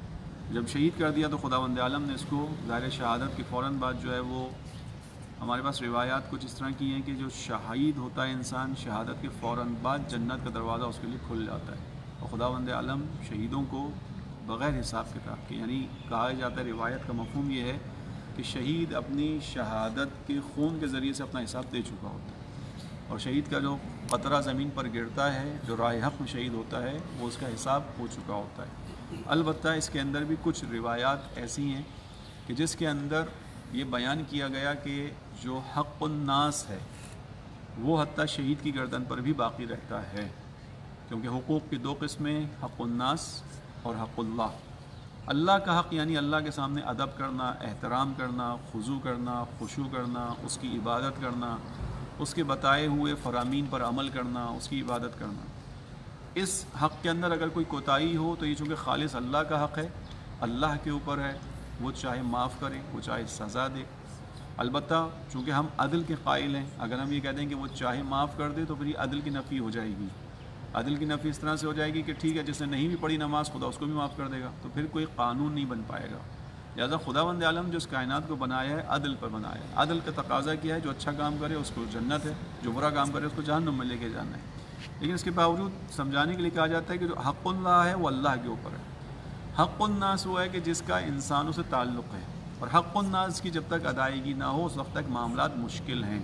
جب شہید کر دیا تو خداوند عالم نے اس کو ظاہر شہادت کے فوراً بعد جو ہے وہ ہمارے پاس روایات کچھ اس طرح کی ہیں کہ جو شہید ہوتا ہے انسان شہادت کے فوراً بعد جنت کا دروازہ اس کے لیے کھل جاتا ہے. اور خداوند عالم شہیدوں کو بغیر حساب کتاب کے، یعنی کہا جاتا ہے روایت کا مفہوم یہ ہے کہ شہید اپنی شہادت کے خون کے ذریعے سے اپنا حساب دے چکا ہوتا ہے، اور شہید کا جو قطرہ زمین پر گرتا ہے جو راہ حق میں شہید ہوتا ہے وہ اس کا حساب ہو چکا ہوتا ہے. البتہ اس کے اندر بھی کچھ روایات ایسی ہیں کہ جس کے اندر یہ بیان کیا گیا کہ جو حق الناس ہے وہ حتیٰ شہید کی گردن پر بھی باقی رہتا ہے، کیونکہ حقوق کی دو قسمیں حق الناس اور حق اللہ. اللہ کا حق یعنی اللہ کے سامنے ادب کرنا، احترام کرنا، خضوع کرنا، خشوع کرنا، اس کی عبادت کرنا، اس کے بتائے ہوئے فرامین پر عمل کرنا، اس کی عبادت کرنا. اس حق کے اندر اگر کوئی کوتاہی ہو تو یہ چونکہ خالص اللہ کا حق ہے، اللہ کے اوپر ہے، وہ چاہے معاف کرے، وہ چاہے سزا دے. البتہ چونکہ ہم عدل کے قائل ہیں، اگر ہم یہ کہتے ہیں کہ وہ چاہے معاف کر دے تو پھر یہ عدل کی نفی ہو جائے گی. عدل کی نفی اس طرح سے ہو جائے گی کہ ٹھیک ہے جس نے نہیں بھی پڑھی نماز خدا اس کو بھی معاف کر دے گا، تو پھر کوئی قانون نہیں بن پائے گا. لہٰذا خداوند عالم جو اس کائنات کو بنایا ہے عدل پر بنایا ہے. عدل کا تقاضا کیا ہے جو اچھا کام کرے اس کو جنت ہے، جو برا کام کرے اس کو جہنم میں لے کے جانا ہے. لیکن اس کے باوجود سمجھانے کے لیے کہا جاتا ہے کہ جو حق اللہ ہے وہ اللہ کے اوپر ہے. حق الناس وہ ہے کہ جس کا انسانوں سے تعلق ہے، اور حق الناس کی جب تک ادائیگی نہ ہو اس وقت تک معاملات مشکل ہیں.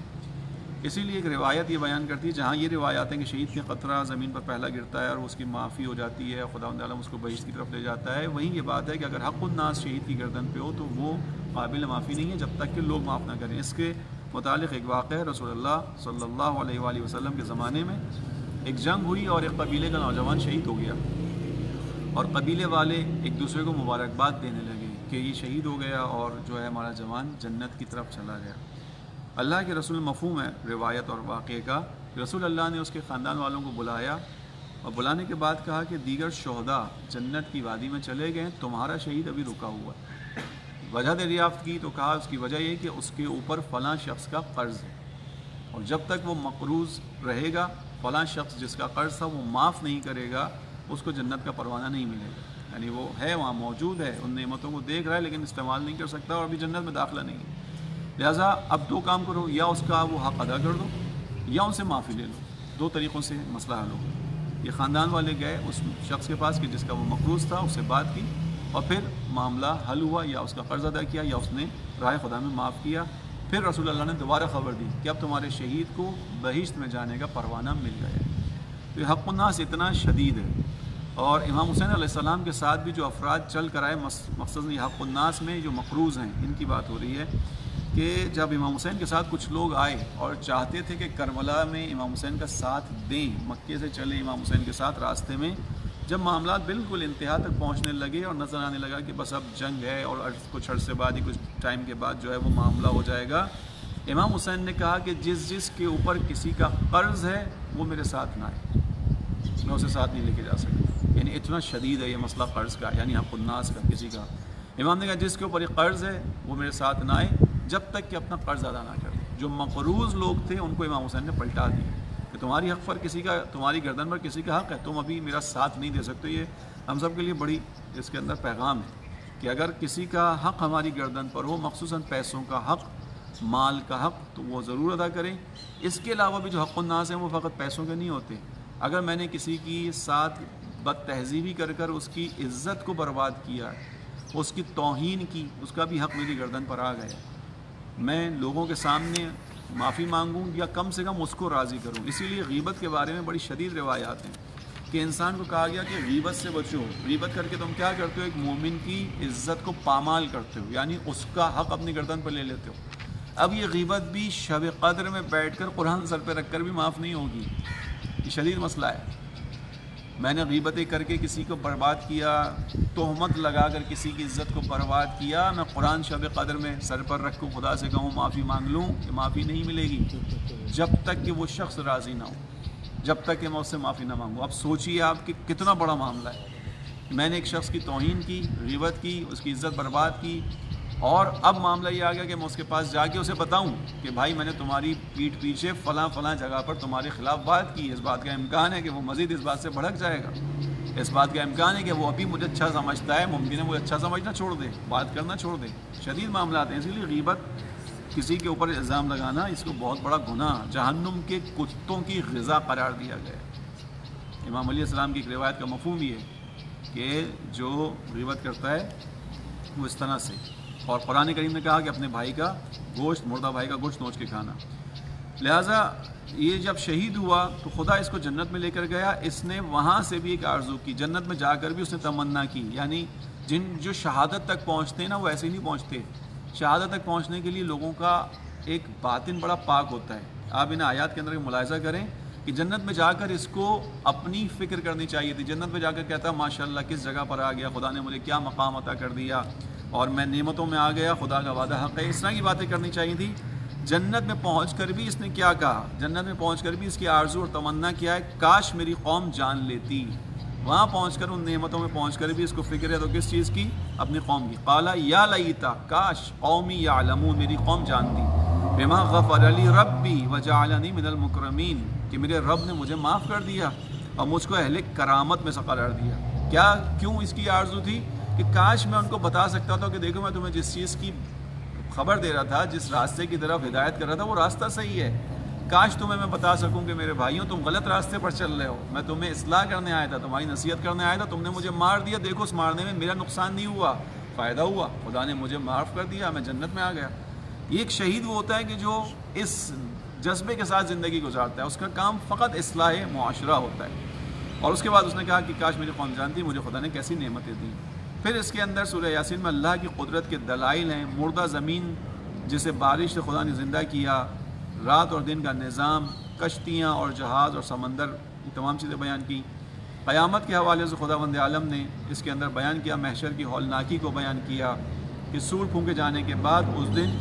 اسی لیے ایک روایت یہ بیان کرتی ہے، جہاں یہ روایات ہیں کہ شہید کا قطرہ زمین پر پہلا گرتا ہے اور اس کی معافی ہو جاتی ہے، خداوند عالم اس کو بہشت کی طرف لے جاتا ہے، وہیں یہ بات ہے کہ اگر حق الناس شہید کی گردن پہ ہو تو وہ قابل معافی نہیں ہے جب تک کہ لوگ معاف نہ کریں. اس کے متعلق ایک واقعہ ہے، رسول اللہ صلی اللہ علیہ وآلہ وسلم کے زمانے میں ایک جنگ ہوئی اور ایک قبیلے کا نوجوان شہید ہو گیا، اور قبیلے والے ایک دوسرے کو مبارکباد دینے لگے کہ یہ شہید ہو گیا اور جو ہے ہمارا جوان جنت کی طرف چلا گیا. اللہ کے رسول مفہوم ہے روایت اور واقعے کا. رسول اللہ نے اس کے خاندان والوں کو بلایا اور بلانے کے بعد کہا کہ دیگر شہداء جنت کی وادی میں چلے گئے، تمہارا شہید ابھی رکا ہوا ہے. وجہ دریافت کی تو کہا اس کی وجہ یہ کہ اس کے اوپر فلاں شخص کا قرض ہے، اور جب تک وہ مقروض رہے گا فلاں شخص جس کا قرض تھا وہ معاف نہیں کرے گا اس کو جنت کا پروانہ نہیں ملے گا. یعنی وہ ہے وہاں موجود ہے، ان نعمتوں کو دیکھ رہا ہے لیکن استعمال نہیں کر سکتا اور ابھی جنت میں داخلہ نہیں ہے. لہٰذا اب دو کام کرو، یا اس کا وہ حق ادا کر دو یا ان سے معافی لے لو. دو طریقوں سے مسئلہ حل ہوگا. یہ خاندان والے گئے اس شخص کے پاس کہ جس کا وہ مقروض تھا، اس سے بات کی اور پھر معاملہ حل ہوا، یا اس کا قرض ادا کیا یا اس نے راہ خدا میں معاف کیا. پھر رسول اللہ نے دوبارہ خبر دی کہ اب تمہارے شہید کو بہشت میں جانے کا پروانہ مل گیا. تو یہ حق الناس اتنا شدید ہے. اور امام حسین علیہ السلام کے ساتھ بھی جو افراد چل کر آئے، مقصد یہ حق الناس میں جو مقروض ہیں ان کی بات ہو رہی ہے کہ جب امام حسین کے ساتھ کچھ لوگ آئے اور چاہتے تھے کہ کربلا میں امام حسین کا ساتھ دیں، مکے سے چلے امام حسین کے ساتھ راستے میں، جب معاملات بالکل انتہا تک پہنچنے لگے اور نظر آنے لگا کہ بس اب جنگ ہے اور کچھ عرصے بعد ہی کچھ ٹائم کے بعد جو ہے وہ معاملہ ہو جائے گا، امام حسین نے کہا کہ جس جس کے اوپر کسی کا قرض ہے وہ میرے ساتھ نہ آئے، میں اسے ساتھ نہیں لے کے جا سکتا. یعنی اتنا شدید ہے یہ مسئلہ قرض کا، یعنی حق الناس کا کسی کا. امام نے کہا جس کے اوپر یہ قرض ہے وہ میرے ساتھ نہ آئے جب تک کہ اپنا قرض ادا نہ کر. جو مقروض لوگ تھے ان کو امام حسین نے پلٹا دیا کہ تمہاری حق پر کسی کا، تمہاری گردن پر کسی کا حق ہے، تم ابھی میرا ساتھ نہیں دے سکتے. یہ ہم سب کے لیے بڑی اس کے اندر پیغام ہے کہ اگر کسی کا حق ہماری گردن پر ہو، مخصوصاً پیسوں کا حق، مال کا حق، تو وہ ضرور ادا کریں. اس کے علاوہ بھی جو حق الناس ہیں وہ فقط پیسوں کے نہیں ہوتے. اگر میں نے کسی کی ساتھ بد تہذیبی کر کر اس کی عزت کو برباد کیا، اس کی توہین کی، اس کا بھی حق میری گردن پر آ گیا، میں لوگوں کے سامنے معافی مانگوں یا کم سے کم اس کو راضی کروں. اسی لیے غیبت کے بارے میں بڑی شدید روایات ہیں کہ انسان کو کہا گیا کہ غیبت سے بچو. غیبت کر کے تم کیا کرتے ہو؟ ایک مومن کی عزت کو پامال کرتے ہو، یعنی اس کا حق اپنی گردن پر لے لیتے ہو. اب یہ غیبت بھی شب قدر میں بیٹھ کر قرآن سر پہ رکھ کر بھی معاف نہیں ہوگی. یہ شدید مسئلہ ہے. میں نے غیبتیں کر کے کسی کو برباد کیا، تہمت لگا کر کسی کی عزت کو برباد کیا، میں قرآن شب قدر میں سر پر رکھ کو خدا سے کہوں معافی مانگ لوں، کہ معافی نہیں ملے گی جب تک کہ وہ شخص راضی نہ ہو، جب تک کہ میں اس سے معافی نہ مانگوں. اب سوچیے آپ کہ کتنا بڑا معاملہ ہے. میں نے ایک شخص کی توہین کی، غیبت کی، اس کی عزت برباد کی، اور اب معاملہ یہ آ گیا کہ میں اس کے پاس جا کے اسے بتاؤں کہ بھائی میں نے تمہاری پیٹھ پیچھے فلاں فلاں جگہ پر تمہارے خلاف بات کی. اس بات کا امکان ہے کہ وہ مزید اس بات سے بھڑک جائے گا. اس بات کا امکان ہے کہ وہ ابھی مجھے اچھا سمجھتا ہے، ممکن ہے مجھے اچھا سمجھنا چھوڑ دے، بات کرنا چھوڑ دے. شدید معاملات ہیں. اسی لیے غیبت، کسی کے اوپر الزام لگانا، اس کو بہت بڑا گناہ، جہنم کے کتوں کی غذا قرار دیا گیا ہے. امام علیہ السلام کی ایک روایت کا مفہوم یہ ہے کہ جو غیبت کرتا ہے وہ اس طرح سے، اور قرآن کریم نے کہا کہ اپنے بھائی کا گوشت، مردہ بھائی کا گوشت نوچ کے کھانا. لہٰذا یہ جب شہید ہوا تو خدا اس کو جنت میں لے کر گیا. اس نے وہاں سے بھی ایک آرزو کی، جنت میں جا کر بھی اس نے تمنا کی. یعنی جن جو شہادت تک پہنچتے ہیں نا، وہ ایسے ہی نہیں پہنچتے. شہادت تک پہنچنے کے لیے لوگوں کا ایک باطن بڑا پاک ہوتا ہے. آپ ان آیات کے اندر ملاحظہ کریں کہ جنت میں جا کر اس کو اپنی فکر کرنی چاہیے تھی. جنت میں جا کر کہتا ماشاء اللہ کس جگہ پر آ گیا، خدا نے مجھے کیا مقام عطا کر دیا اور میں نعمتوں میں آ گیا، خدا کا وعدہ حق ہے. اس طرح کی باتیں کرنی چاہیے تھی. جنت میں پہنچ کر بھی اس نے کیا کہا؟ جنت میں پہنچ کر بھی اس کی آرزو اور تمنا کیا ہے، کاش میری قوم جان لیتی. وہاں پہنچ کر، ان نعمتوں میں پہنچ کر بھی اس کو فکر ہے تو کس چیز کی؟ اپنی قوم کی. قالا یا لیتا، کاش قومی یعلمون، میری قوم جانتی، بما غفر لی ربی وجعلنی من المکرمین، کہ میرے رب نے مجھے معاف کر دیا اور مجھ کو اہل کرامت میں سے قرار دیا. کیا کیوں اس کی آرزو تھی؟ کہ کاش میں ان کو بتا سکتا تھا کہ دیکھو میں تمہیں جس چیز کی خبر دے رہا تھا، جس راستے کی طرف ہدایت کر رہا تھا، وہ راستہ صحیح ہے. کاش تمہیں میں بتا سکوں کہ میرے بھائیوں تم غلط راستے پر چل رہے ہو، میں تمہیں اصلاح کرنے آیا تھا، تمہاری نصیحت کرنے آیا تھا، تم نے مجھے مار دیا. دیکھو اس مارنے میں میرا نقصان نہیں ہوا، فائدہ ہوا، خدا نے مجھے معاف کر دیا، میں جنت میں آ گیا. یہ ایک شہید وہ ہوتا ہے کہ جو اس جذبے کے ساتھ زندگی گزارتا ہے، اس کا کام فقط اصلاح معاشرہ ہوتا ہے. اور اس کے بعد اس نے کہا کہ کاش میری قوم جانتی مجھے خدا نے کیسی نعمتیں دیں. پھر اس کے اندر سورہ یاسین میں اللہ کی قدرت کے دلائل ہیں. مردہ زمین جسے بارش سے خدا نے زندہ کیا، رات اور دن کا نظام، کشتیاں اور جہاز اور سمندر، یہ تمام چیزیں بیان کی. قیامت کے حوالے سے خداوند عالم نے اس کے اندر بیان کیا، محشر کی ہولناکی کو بیان کیا کہ سور پھونکے جانے کے بعد اس دن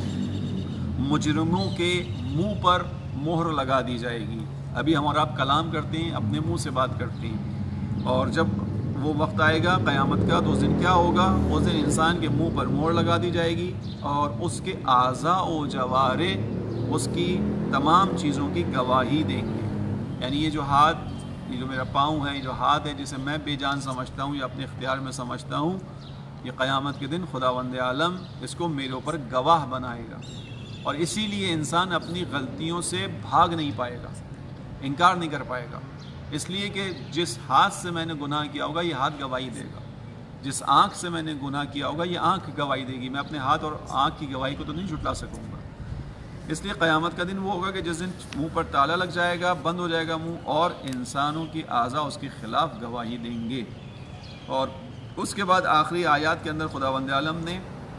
مجرموں کے منہ پر مہر لگا دی جائے گی. ابھی ہم اور آپ کلام کرتے ہیں، اپنے منہ سے بات کرتے ہیں، اور جب وہ وقت آئے گا قیامت کا تو اس دن کیا ہوگا؟ اس دن انسان کے منہ پر مہر لگا دی جائے گی اور اس کے اعضاء و جوارے اس کی تمام چیزوں کی گواہی دیں گے. یعنی یہ جو ہاتھ، یہ جو میرا پاؤں ہے، یہ جو ہاتھ ہے جسے میں بے جان سمجھتا ہوں یا اپنے اختیار میں سمجھتا ہوں، یہ قیامت کے دن خداوند عالم اس کو میرے اوپر گواہ بنائے گا. اور اسی لیے انسان اپنی غلطیوں سے بھاگ نہیں پائے گا، انکار نہیں کر پائے گا، اس لیے کہ جس ہاتھ سے میں نے گناہ کیا ہوگا یہ ہاتھ گواہی دے گا، جس آنکھ سے میں نے گناہ کیا ہوگا یہ آنکھ گواہی دے گی، میں اپنے ہاتھ اور آنکھ کی گواہی کو تو نہیں جھٹلا سکوں گا۔ اس لیے قیامت کا دن وہ ہوگا کہ جس دن منہ پر تالا لگ جائے گا، بند ہو جائے گا منہ، اور انسانوں کی اعضاء اس کے خلاف گواہی دیں گے۔ اور اس کے بعد آخری آیات کے اندر خداوند عالم نے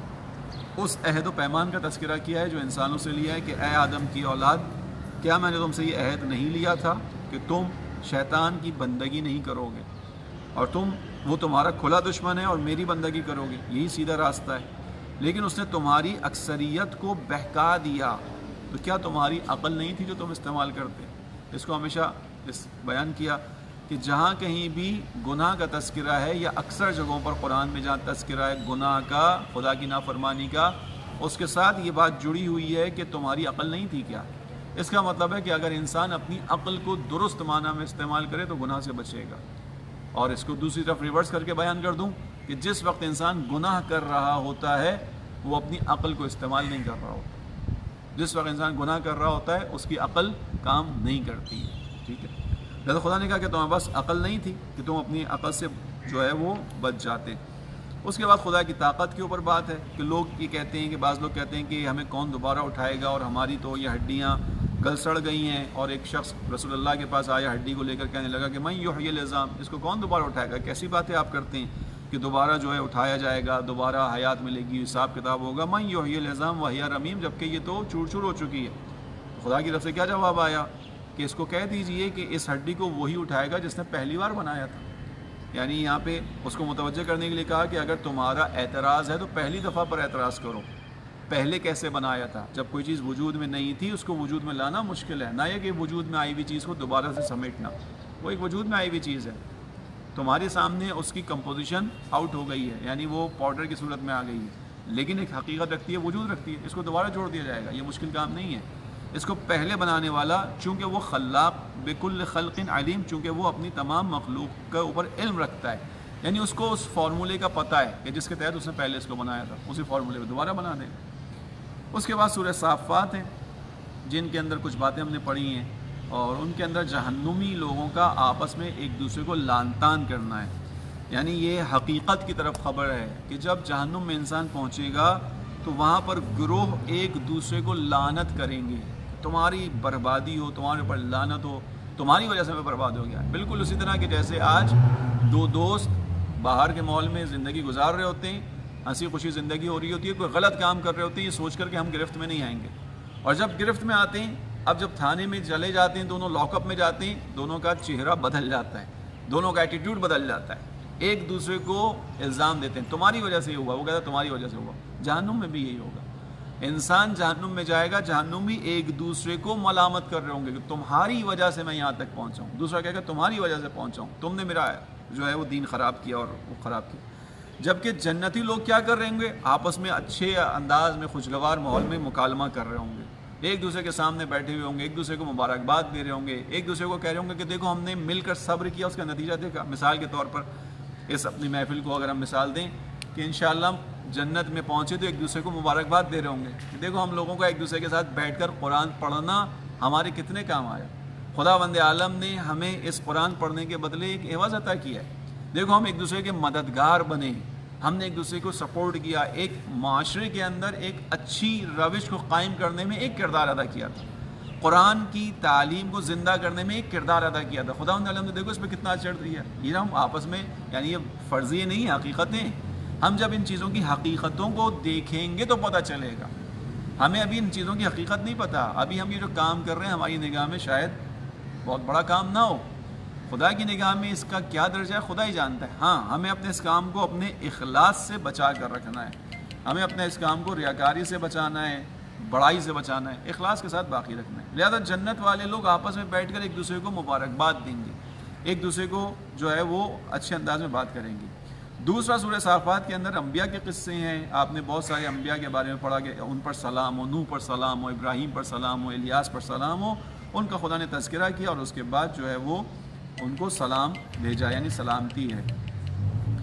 اس عہد و پیمان کا تذکرہ کیا ہے جو انسانوں سے لیا ہے کہ اے آدم کی اولاد، کیا میں نے تم سے یہ عہد نہیں لیا تھا کہ تم شیطان کی بندگی نہیں کرو گے، اور تم وہ تمہارا کھلا دشمن ہے اور میری بندگی کرو گے، یہی سیدھا راستہ ہے، لیکن اس نے تمہاری اکثریت کو بہکا دیا۔ تو کیا تمہاری عقل نہیں تھی جو تم استعمال کرتے؟ اس کو ہمیشہ اس بیان کیا کہ جہاں کہیں بھی گناہ کا تذکرہ ہے، یا اکثر جگہوں پر قرآن میں جہاں تذکرہ ہے گناہ کا، خدا کی نافرمانی کا، اس کے ساتھ یہ بات جڑی ہوئی ہے کہ تمہاری عقل نہیں تھی کیا؟ اس کا مطلب ہے کہ اگر انسان اپنی عقل کو درست معنی میں استعمال کرے تو گناہ سے بچے گا۔ اور اس کو دوسری طرف ریورس کر کے بیان کر دوں کہ جس وقت انسان گناہ کر رہا ہوتا ہے وہ اپنی عقل کو استعمال نہیں کر رہا ہوتا، جس وقت انسان گناہ کر رہا ہوتا ہے اس کی عقل کام نہیں کرتی ہے، ٹھیک ہے؟ لہذا خدا نے کہا کہ تمہیں بس عقل نہیں تھی کہ تم اپنی عقل سے جو ہے وہ بچ جاتے۔ اس کے بعد خدا کی طاقت کے اوپر بات ہے کہ لوگ یہ کہتے ہیں کہ بعض لوگ کہتے ہیں کہ ہمیں کون دوبارہ اٹھائے گا، اور ہماری تو یہ ہڈیاں گل سڑ گئی ہیں، اور ایک شخص رسول اللہ کے پاس آیا ہڈی کو لے کر کہنے لگا کہ میں یحیی العظام، اس کو کون دوبارہ اٹھائے گا؟ کیسی باتیں آپ کرتے ہیں کہ دوبارہ جو ہے اٹھایا جائے گا، دوبارہ حیات ملے گی، حساب کتاب ہوگا، من یحیی العظام وہی رمیم، جبکہ یہ تو چور چور ہو چکی ہے۔ خدا کی طرف سے کیا جواب آیا کہ اس کو کہہ دیجئے کہ اس ہڈی کو وہی اٹھائے گا جس نے پہلی بار بنایا تھا۔ یعنی یہاں پہ اس کو متوجہ کرنے کے لیے کہا کہ اگر تمہارا اعتراض ہے تو پہلی دفعہ پر اعتراض کرو، پہلے کیسے بنایا تھا؟ جب کوئی چیز وجود میں نہیں تھی اس کو وجود میں لانا مشکل ہے، نہ یہ کہ وجود میں آئی ہوئی چیز کو دوبارہ سے سمیٹنا، وہ ایک وجود میں آئی ہوئی چیز ہے، تمہارے سامنے اس کی کمپوزیشن آؤٹ ہو گئی ہے، یعنی وہ پاؤڈر کی صورت میں آ گئی ہے، لیکن ایک حقیقت رکھتی ہے، وجود رکھتی ہے، اس کو دوبارہ جوڑ دیا جائے گا، یہ مشکل کام نہیں ہے۔ اس کو پہلے بنانے والا چونکہ وہ خلاق بکل خلق علیم، چونکہ وہ اپنی تمام مخلوق کے اوپر علم رکھتا ہے، یعنی اس کو اس فارمولے کا پتہ ہے کہ جس کے تحت اس نے پہلے اس کو بنایا تھا، اسی فارمولے میں دوبارہ بنا دے گا۔ اس کے بعد سورہ صافات ہیں جن کے اندر کچھ باتیں ہم نے پڑھی ہیں، اور ان کے اندر جہنمی لوگوں کا آپس میں ایک دوسرے کو لعن طعن کرنا ہے، یعنی یہ حقیقت کی طرف خبر ہے کہ جب جہنم میں انسان پہنچے گا تو وہاں پر گروہ ایک دوسرے کو لعنت کریں گے، تمہاری بربادی ہو، تمہارے اوپر لعنت ہو، تمہاری وجہ سے میں برباد ہو گیا۔ بالکل اسی طرح کہ جیسے آج دو دوست باہر کے ماحول میں زندگی گزار رہے ہوتے ہیں، ہنسی خوشی زندگی ہو رہی ہوتی ہے، کوئی غلط کام کر رہے ہوتے ہیں یہ سوچ کر کہ ہم گرفت میں نہیں آئیں گے، اور جب گرفت میں آتے ہیں، اب جب تھانے میں چلے جاتے ہیں، دونوں لاک اپ میں جاتے ہیں، دونوں کا چہرہ بدل جاتا ہے، دونوں کا ایٹیٹیوڈ بدل جاتا ہے، ایک دوسرے کو الزام دیتے ہیں تمہاری وجہ سے ہوا، وہ کہتا ہے تمہاری وجہ سے ہوا۔ جہنم میں بھی یہی ہوگا، انسان جہنم میں جائے گا، جہنم بھی ایک دوسرے کو ملامت کر رہے ہوں گے کہ تمہاری وجہ سے میں یہاں تک پہنچا ہوں، دوسرا کہے گا تمہاری وجہ سے پہنچا ہوں، تم نے میرا جو ہے وہ دین خراب کیا اور وہ خراب کیا۔ جبکہ جنتی لوگ کیا کر رہے ہوں گے؟ آپس میں اچھے انداز میں خوشگوار ماحول میں مکالمہ کر رہے ہوں گے، ایک دوسرے کے سامنے بیٹھے ہوئے ہوں گے، ایک دوسرے کو مبارکباد دے رہے ہوں گے، ایک دوسرے کو کہہ رہے ہوں گے کہ دیکھو ہم نے مل کر صبر کیا، اس کا نتیجہ دیکھا۔ مثال کے طور پر اس اپنی محفل کو اگر ہم مثال دیں کہ انشاءاللہ جنت میں پہنچے تو ایک دوسرے کو مبارکباد دے رہے ہوں گے کہ دیکھو ہم لوگوں کا ایک دوسرے کے ساتھ بیٹھ کر قرآن پڑھنا ہمارے کتنے کام آیا، خداوند عالم نے ہمیں اس قرآن پڑھنے کے بدلے ایک عوض عطا کیا ہے، دیکھو ہم ایک دوسرے کے مددگار بنے، ہم نے ایک دوسرے کو سپورٹ کیا، ایک معاشرے کے اندر ایک اچھی روش کو قائم کرنے میں ایک کردار ادا کیا تھا، قرآن کی تعلیم کو زندہ کرنے میں ایک کردار ادا کیا تھا۔ خداوند عالم نے دیکھو اس پہ کتنا چڑھ دیا، یہ ہم آپس میں، یعنی یہ فرضیے نہیں حقیقتیں، ہم جب ان چیزوں کی حقیقتوں کو دیکھیں گے تو پتہ چلے گا، ہمیں ابھی ان چیزوں کی حقیقت نہیں پتہ، ابھی ہم یہ جو کام کر رہے ہیں ہماری نگاہ میں شاید بہت بڑا کام نہ ہو، خدا کی نگاہ میں اس کا کیا درجہ ہے خدا ہی جانتا ہے۔ ہاں ہمیں اپنے اس کام کو اپنے اخلاص سے بچا کر رکھنا ہے، ہمیں اپنے اس کام کو ریاکاری سے بچانا ہے، بڑائی سے بچانا ہے، اخلاص کے ساتھ باقی رکھنا ہے۔ لہذا جنت والے لوگ آپس میں بیٹھ کر ایک دوسرے کو مبارکباد دیں گے، ایک دوسرے کو جو ہے وہ اچھے انداز میں بات کریں گے۔ دوسرا سورہ صافات کے اندر انبیاء کے قصے ہیں، آپ نے بہت سارے انبیاء کے بارے میں پڑھا کہ ان پر سلام ہو، نوح پر سلام ہو، ابراہیم پر سلام ہو، الیاس پر سلام ہو، ان کا خدا نے تذکرہ کیا اور اس کے بعد جو ہے وہ ان کو سلام بھیجا، یعنی سلامتی ہے۔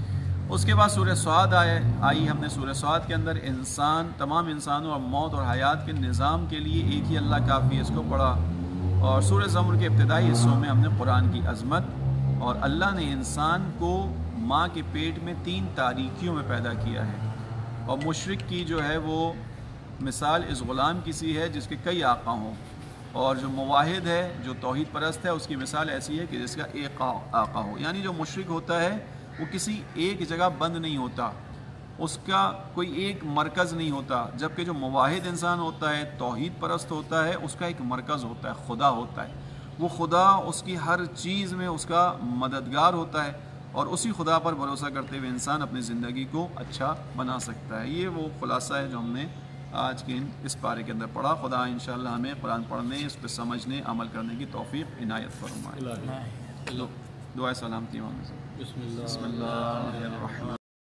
اس کے بعد سورہ سعد آئے آئی ہم نے سورہ سعد کے اندر انسان تمام انسانوں اور موت اور حیات کے نظام کے لیے ایک ہی اللہ کافی ہے، اس کو پڑھا. اور سورہ زمر کے ابتدائی حصوں میں ہم نے قرآن کی عظمت اور اللہ نے انسان کو ماں کے پیٹ میں تین تاریکیوں میں پیدا کیا ہے، اور مشرک کی جو ہے وہ مثال اس غلام کی سی ہے جس کے کئی آقا ہوں، اور جو موحد ہے جو توحید پرست ہے اس کی مثال ایسی ہے کہ جس کا ایک آقا ہو. یعنی جو مشرک ہوتا ہے وہ کسی ایک جگہ بند نہیں ہوتا، اس کا کوئی ایک مرکز نہیں ہوتا، جبکہ جو موحد انسان ہوتا ہے توحید پرست ہوتا ہے اس کا ایک مرکز ہوتا ہے، خدا ہوتا ہے. وہ خدا اس کی ہر چیز میں اس کا مددگار ہوتا ہے، اور اسی خدا پر بھروسہ کرتے ہوئے انسان اپنی زندگی کو اچھا بنا سکتا ہے. یہ وہ خلاصہ ہے جو ہم نے آج کے اس پارے کے اندر پڑھا. خدا انشاءاللہ ہمیں قرآن پڑھنے، اس پہ سمجھنے، عمل کرنے کی توفیق عنایت فرمائے. دعائے سلامتی. بسم اللہ بسم اللہ الرحمن